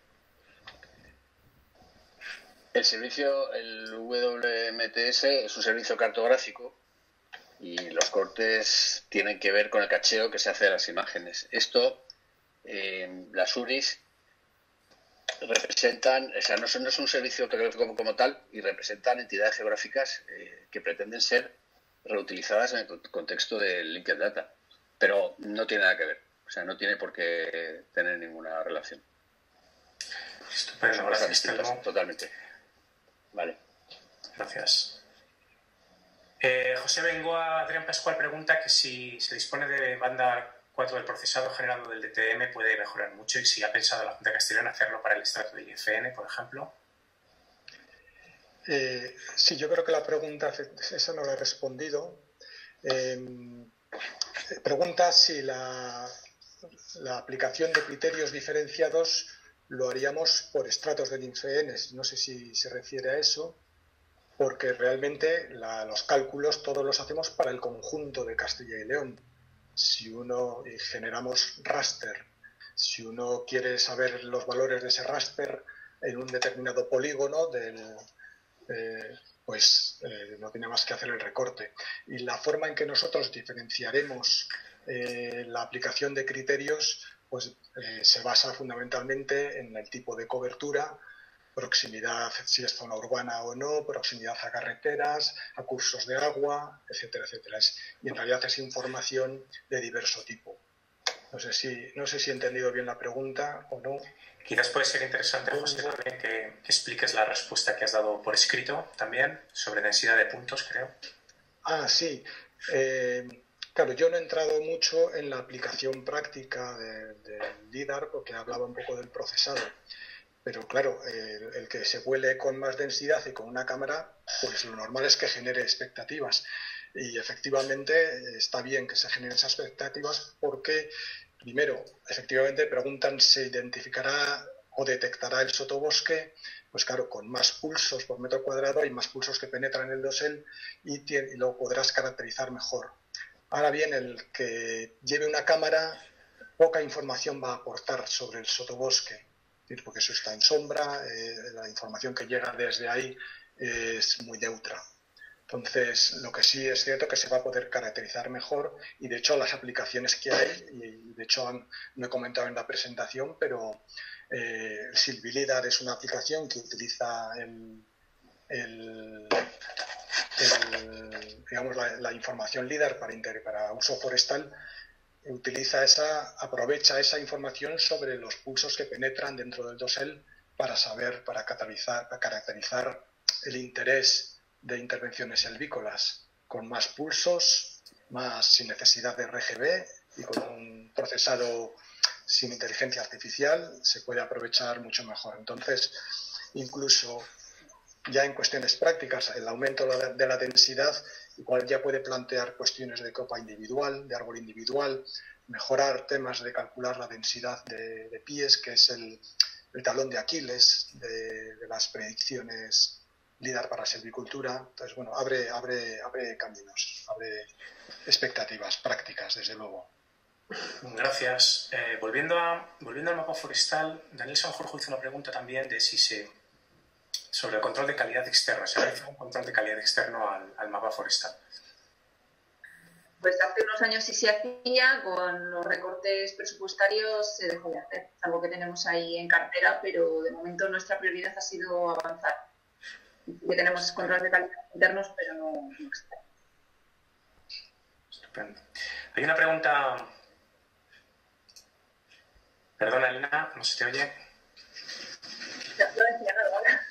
El servicio, el W M T S, es un servicio cartográfico y los cortes tienen que ver con el cacheo que se hace de las imágenes. Esto, eh, las U R Is representan, o sea, no, no es un servicio como, como tal y representan entidades geográficas eh, que pretenden ser reutilizadas en el contexto del Linked Data, pero no tiene nada que ver, o sea, no tiene por qué tener ninguna relación. Estupendo, gracias, Telmo. Totalmente. Vale. Gracias. Eh, José Bengoa, Adrián Pascual pregunta que si se dispone de banda cuatro del procesado generado del D T M puede mejorar mucho y si ha pensado la Junta de Castilla y León hacerlo para el estrato de I F N, por ejemplo. Eh, sí, yo creo que la pregunta, esa no la he respondido. Eh, pregunta si la, la aplicación de criterios diferenciados lo haríamos por estratos del I F N. No sé si se refiere a eso porque realmente la, los cálculos todos los hacemos para el conjunto de Castilla y León. Si uno y generamos raster, si uno quiere saber los valores de ese raster en un determinado polígono, del, eh, pues eh, no tiene más que hacer el recorte. Y la forma en que nosotros diferenciaremos eh, la aplicación de criterios pues eh, se basa fundamentalmente en el tipo de cobertura, proximidad, si es zona urbana o no, proximidad a carreteras, a cursos de agua, etcétera, etcétera. Es, y en realidad es información de diverso tipo. No sé si, no sé si he entendido bien la pregunta o no. Quizás puede ser interesante, José, también que, que expliques la respuesta que has dado por escrito también, sobre densidad de puntos, creo. Ah, sí. Eh, claro, yo no he entrado mucho en la aplicación práctica del de LIDAR porque hablaba un poco del procesado. Pero claro, el, el que se vuele con más densidad y con una cámara, pues lo normal es que genere expectativas. Y efectivamente está bien que se generen esas expectativas porque, primero, efectivamente preguntan si identificará o detectará el sotobosque. Pues claro, con más pulsos por metro cuadrado hay más pulsos que penetran en el dosel y, tiene, y lo podrás caracterizar mejor. Ahora bien, el que lleve una cámara, poca información va a aportar sobre el sotobosque, porque eso está en sombra, eh, la información que llega desde ahí eh, es muy neutra. Entonces, lo que sí es cierto que se va a poder caracterizar mejor y, de hecho, las aplicaciones que hay, y de hecho han, no he comentado en la presentación, pero eh, el Silvilidar es una aplicación que utiliza el, el, el, digamos, la, la información LIDAR para, inter, para uso forestal. Utiliza esa, aprovecha esa información sobre los pulsos que penetran dentro del dosel para saber, para catalizar, para caracterizar el interés de intervenciones silvícolas, con más pulsos, más sin necesidad de R G B y con un procesado sin inteligencia artificial se puede aprovechar mucho mejor. Entonces, incluso ya en cuestiones prácticas, el aumento de la densidad igual ya puede plantear cuestiones de copa individual, de árbol individual, mejorar temas de calcular la densidad de, de pies, que es el, el talón de Aquiles de, de las predicciones LIDAR para silvicultura. Entonces, bueno, abre, abre, abre caminos, abre expectativas prácticas, desde luego. Gracias. Eh, volviendo, a, volviendo al mapa forestal, Daniel Sanjurjo hizo una pregunta también de si se... sobre el control de calidad externo. ¿Se realiza un control de calidad externo al, al mapa forestal? Pues hace unos años sí se hacía, con los recortes presupuestarios se dejó de hacer. Es algo que tenemos ahí en cartera, pero de momento nuestra prioridad ha sido avanzar. Que tenemos controles de calidad internos, pero no, no externos. Estupendo. Hay una pregunta... Perdona, Elena, no se te oye. No, no decía nada ahora.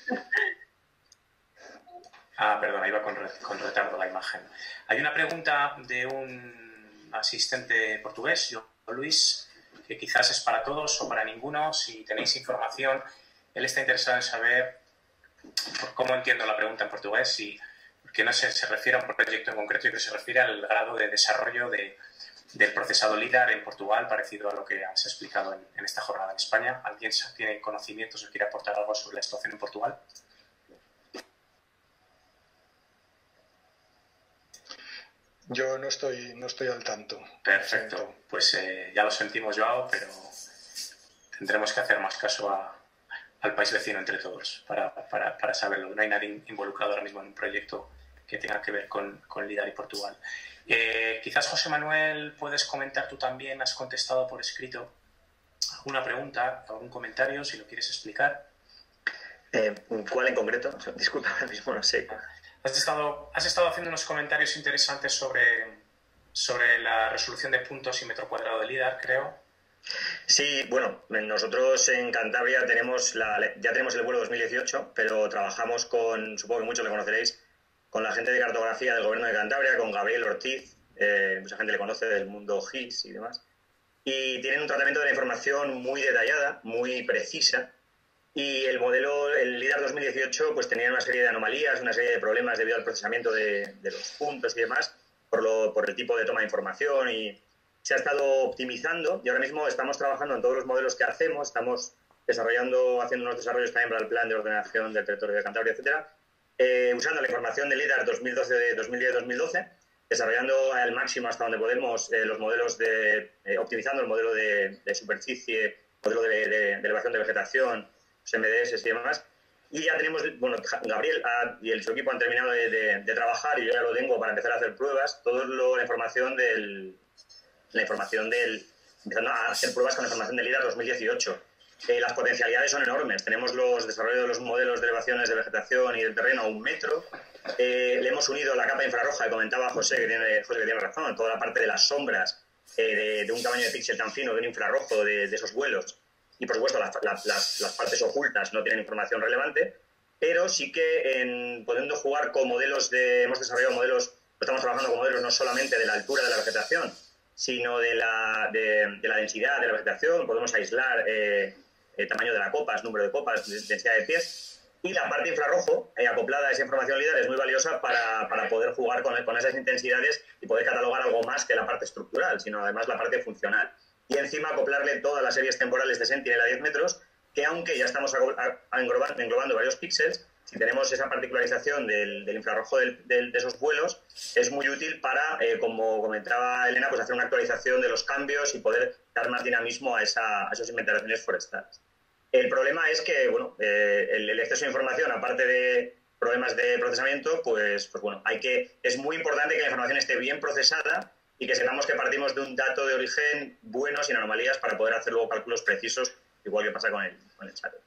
Ah, perdona, iba con, re, con retardo la imagen. Hay una pregunta de un asistente portugués, yo, Luis, que quizás es para todos o para ninguno. Si tenéis información, él está interesado en saber por cómo entiendo la pregunta en portugués y que no se, se refiere a un proyecto en concreto y que se refiere al grado de desarrollo de, del procesado LIDAR en Portugal, parecido a lo que has explicado en, en esta jornada en España. ¿Alguien tiene conocimientos o quiere aportar algo sobre la situación en Portugal? Yo no estoy, no estoy al tanto. Perfecto. Pues eh, ya lo sentimos, Joao, pero tendremos que hacer más caso a, al país vecino entre todos para, para, para saberlo. No hay nadie involucrado ahora mismo en un proyecto que tenga que ver con, con LIDAR y Portugal. Eh, quizás, José Manuel, puedes comentar tú también, has contestado por escrito alguna pregunta, algún comentario, si lo quieres explicar. Eh, ¿Cuál en concreto? Disculpa, ahora mismo no sé. Has estado, has estado haciendo unos comentarios interesantes sobre, sobre la resolución de puntos y metro cuadrado de LIDAR, creo. Sí, bueno, nosotros en Cantabria tenemos la, ya tenemos el vuelo dos mil dieciocho, pero trabajamos con, supongo que muchos le conoceréis, con la gente de cartografía del Gobierno de Cantabria, con Gabriel Ortiz, eh, mucha gente le conoce del mundo G I S y demás, y tienen un tratamiento de la información muy detallada, muy precisa. Y el modelo, el LIDAR dos mil dieciocho, pues tenía una serie de anomalías, una serie de problemas debido al procesamiento de, de los puntos y demás, por, lo, por el tipo de toma de información, y se ha estado optimizando y ahora mismo estamos trabajando en todos los modelos que hacemos, estamos desarrollando, haciendo unos desarrollos también para el plan de ordenación del territorio de Cantabria, etcétera, eh, usando la información del LIDAR dos mil doce, dos mil diez dos mil doce, desarrollando al máximo hasta donde podemos eh, los modelos de, eh, optimizando el modelo de, de superficie, modelo de, de, de elevación de vegetación, los M D S y demás. Y ya tenemos, bueno, Gabriel ha, y el, su equipo han terminado de, de, de trabajar y yo ya lo tengo para empezar a hacer pruebas, toda la información del, la información del, empezando a hacer pruebas con la información del LIDAR dos mil dieciocho. Eh, las potencialidades son enormes. Tenemos los desarrollos de los modelos de elevaciones de vegetación y del terreno a un metro. Eh, le hemos unido la capa infrarroja que comentaba José, que tiene, José, que tiene razón, toda la parte de las sombras, eh, de, de un tamaño de píxel tan fino, de un infrarrojo, de, de esos vuelos. Y, por supuesto, las, las, las partes ocultas no tienen información relevante, pero sí que en, pudiendo jugar con modelos de... Hemos desarrollado modelos, estamos trabajando con modelos no solamente de la altura de la vegetación, sino de la, de, de la densidad de la vegetación. Podemos aislar eh, el tamaño de las copas, número de copas, densidad de pies. Y la parte infrarrojo, eh, acoplada a esa información LIDAR, es muy valiosa para, para poder jugar con, con esas intensidades y poder catalogar algo más que la parte estructural, sino además la parte funcional. Y encima acoplarle todas las series temporales de Sentinel a diez metros, que aunque ya estamos englobando, englobando varios píxeles, si tenemos esa particularización del, del infrarrojo del, del, de esos vuelos, es muy útil para, eh, como comentaba Elena, pues hacer una actualización de los cambios y poder dar más dinamismo a, esa, a esas inventariaciones forestales. El problema es que, bueno, eh, el, el exceso de información, aparte de problemas de procesamiento, pues, pues bueno, hay que, es muy importante que la información esté bien procesada y que sepamos que partimos de un dato de origen bueno, sin anomalías, para poder hacer luego cálculos precisos, igual que pasa con el, con el chat.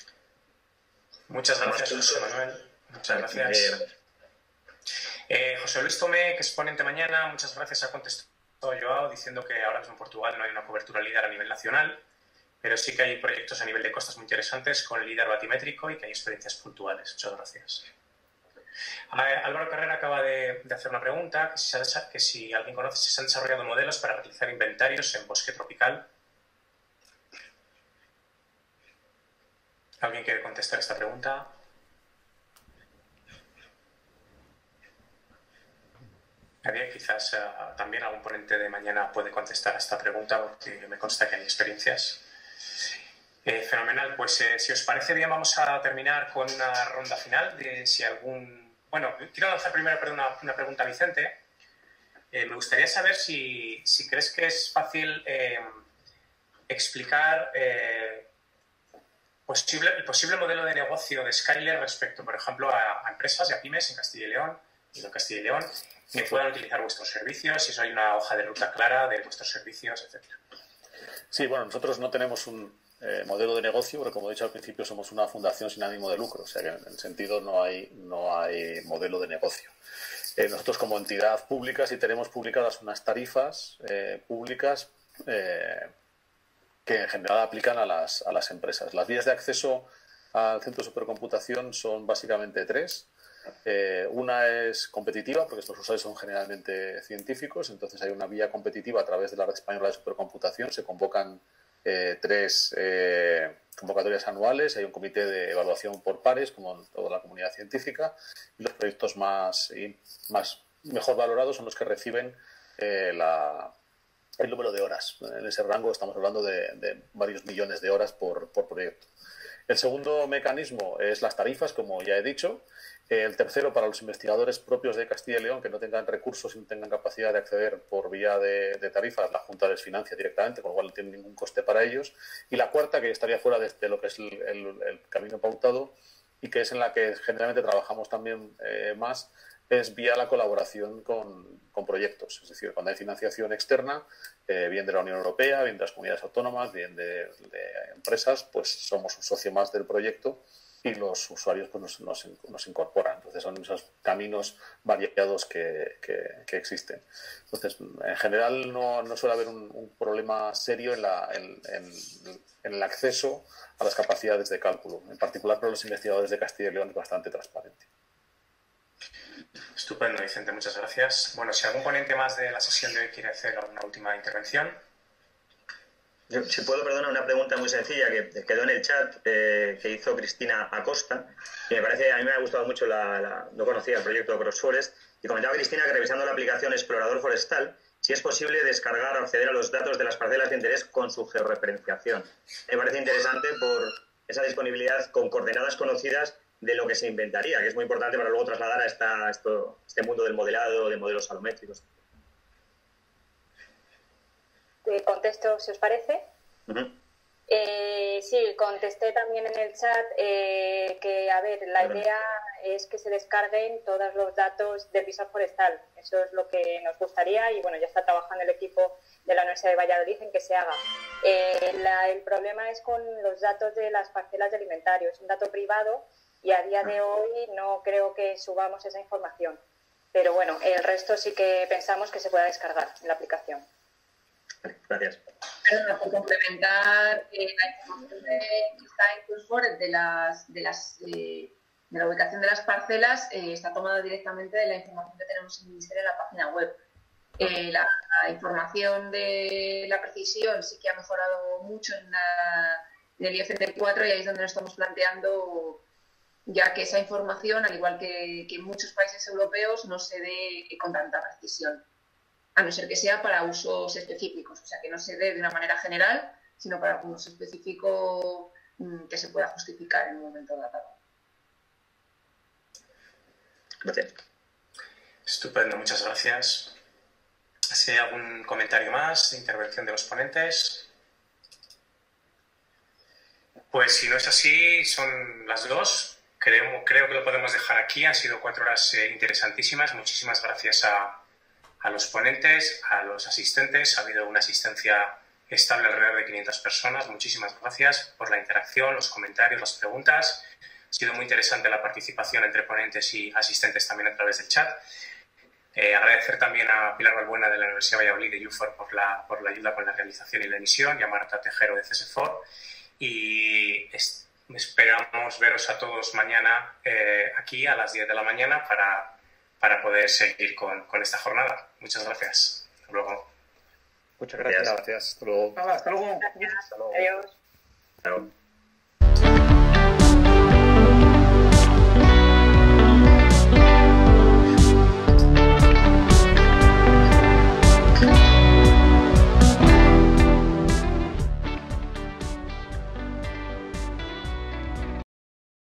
Muchas gracias, José Manuel. Muchas gracias. Eh, José Luis Tomé, que es ponente mañana, muchas gracias. Ha contestado Joao diciendo que ahora mismo en Portugal no hay una cobertura LIDAR a nivel nacional, pero sí que hay proyectos a nivel de costas muy interesantes con el LIDAR batimétrico y que hay experiencias puntuales. Muchas gracias. Álvaro Carrera acaba de, de hacer una pregunta, que si, se ha, que si alguien conoce si se han desarrollado modelos para realizar inventarios en bosque tropical. ¿Alguien quiere contestar esta pregunta? Nadie, quizás uh, también algún ponente de mañana puede contestar a esta pregunta, porque me consta que hay experiencias. Eh, fenomenal, pues eh, si os parece bien vamos a terminar con una ronda final de si algún... Bueno, quiero lanzar primero perdón, una, una pregunta a Vicente. Eh, me gustaría saber si, si crees que es fácil eh, explicar eh, posible, el posible modelo de negocio de Skyler respecto, por ejemplo, a, a empresas y a pymes en Castilla y León y en Castilla y León que puedan utilizar vuestros servicios, si os hay una hoja de ruta clara de vuestros servicios, etcétera. Sí, bueno, nosotros no tenemos un eh, modelo de negocio, porque como he dicho al principio somos una fundación sin ánimo de lucro, o sea que en el sentido no hay, no hay modelo de negocio. Eh, nosotros como entidad pública sí tenemos publicadas unas tarifas eh, públicas eh, que en general aplican a las, a las empresas. Las vías de acceso al centro de supercomputación son básicamente tres. Eh, una es competitiva, porque estos usuarios son generalmente científicos, entonces hay una vía competitiva a través de la Red Española de Supercomputación. Se convocan eh, tres eh, convocatorias anuales, hay un comité de evaluación por pares, como en toda la comunidad científica, y los proyectos más, y más mejor valorados son los que reciben eh, la, el número de horas. En ese rango estamos hablando de, de varios millones de horas por, por proyecto. El segundo mecanismo es las tarifas, como ya he dicho. El tercero, para los investigadores propios de Castilla y León que no tengan recursos y no tengan capacidad de acceder por vía de, de tarifas, la Junta les financia directamente, con lo cual no tiene ningún coste para ellos. Y la cuarta, que estaría fuera de, de lo que es el, el, el camino pautado y que es en la que generalmente trabajamos también eh, más, es vía la colaboración con, con proyectos. Es decir, cuando hay financiación externa, eh, bien de la Unión Europea, bien de las comunidades autónomas, bien de, de empresas, pues somos un socio más del proyecto y los usuarios pues, nos, nos, nos incorporan. Entonces son esos caminos variados que, que, que existen. Entonces, en general no, no suele haber un, un problema serio en, la, en, en, en el acceso a las capacidades de cálculo. En particular para los investigadores de Castilla y León es bastante transparente. Estupendo, Vicente, muchas gracias. Bueno, si algún ponente más de la sesión de hoy quiere hacer alguna última intervención. Yo, si puedo, perdona, una pregunta muy sencilla que quedó en el chat, eh, que hizo Cristina Acosta, y me parece, a mí me ha gustado mucho, la, la, no conocía el proyecto CrossForest, y comentaba Cristina que revisando la aplicación Explorador Forestal, si es posible descargar o acceder a los datos de las parcelas de interés con su georreferenciación. Me parece interesante por esa disponibilidad con coordenadas conocidas de lo que se inventaría, que es muy importante para luego trasladar a esta, esto, este mundo del modelado, de modelos salométricos. ¿Te contesto si os parece? Uh-huh. Eh, sí, contesté también en el chat eh, que, a ver, la Bueno. idea es que se descarguen todos los datos de Visual Forestal. Eso es lo que nos gustaría y, bueno, ya está trabajando el equipo de la Universidad de Valladolid en que se haga. Eh, la, el problema es con los datos de las parcelas de alimentario. Es un dato privado y a día de hoy no creo que subamos esa información. Pero, bueno, el resto sí que pensamos que se pueda descargar en la aplicación. Gracias. Perdona, por complementar eh, la información de, que está en Toolforest de, las, de, las, eh, de la ubicación de las parcelas eh, está tomada directamente de la información que tenemos en el Ministerio en la página web. Eh, la, la información de la precisión sí que ha mejorado mucho en, la, en el I F T cuatro y ahí es donde nos estamos planteando ya que esa información, al igual que, que en muchos países europeos, no se dé con tanta precisión, a no ser que sea para usos específicos, o sea, que no se dé de una manera general, sino para un uso específico mmm, que se pueda justificar en un momento dado. Gracias. Estupendo, muchas gracias. ¿Si hay algún comentario más, intervención de los ponentes? Pues si no es así, son las dos. Creo, creo que lo podemos dejar aquí. Han sido cuatro horas eh, interesantísimas. Muchísimas gracias a a los ponentes, a los asistentes. Ha habido una asistencia estable alrededor de quinientas personas. Muchísimas gracias por la interacción, los comentarios, las preguntas. Ha sido muy interesante la participación entre ponentes y asistentes también a través del chat. Eh, agradecer también a Pilar Balbuena de la Universidad de Valladolid de U F O R por la, por la ayuda con la realización y la emisión, y a Marta Tejero de C S F O R. Y es, esperamos veros a todos mañana eh, aquí a las diez de la mañana para para poder seguir con, con esta jornada. Muchas gracias. Hasta luego. Muchas gracias. Gracias. Hasta luego. Hasta luego. Gracias. Hasta luego. Adiós. Chao.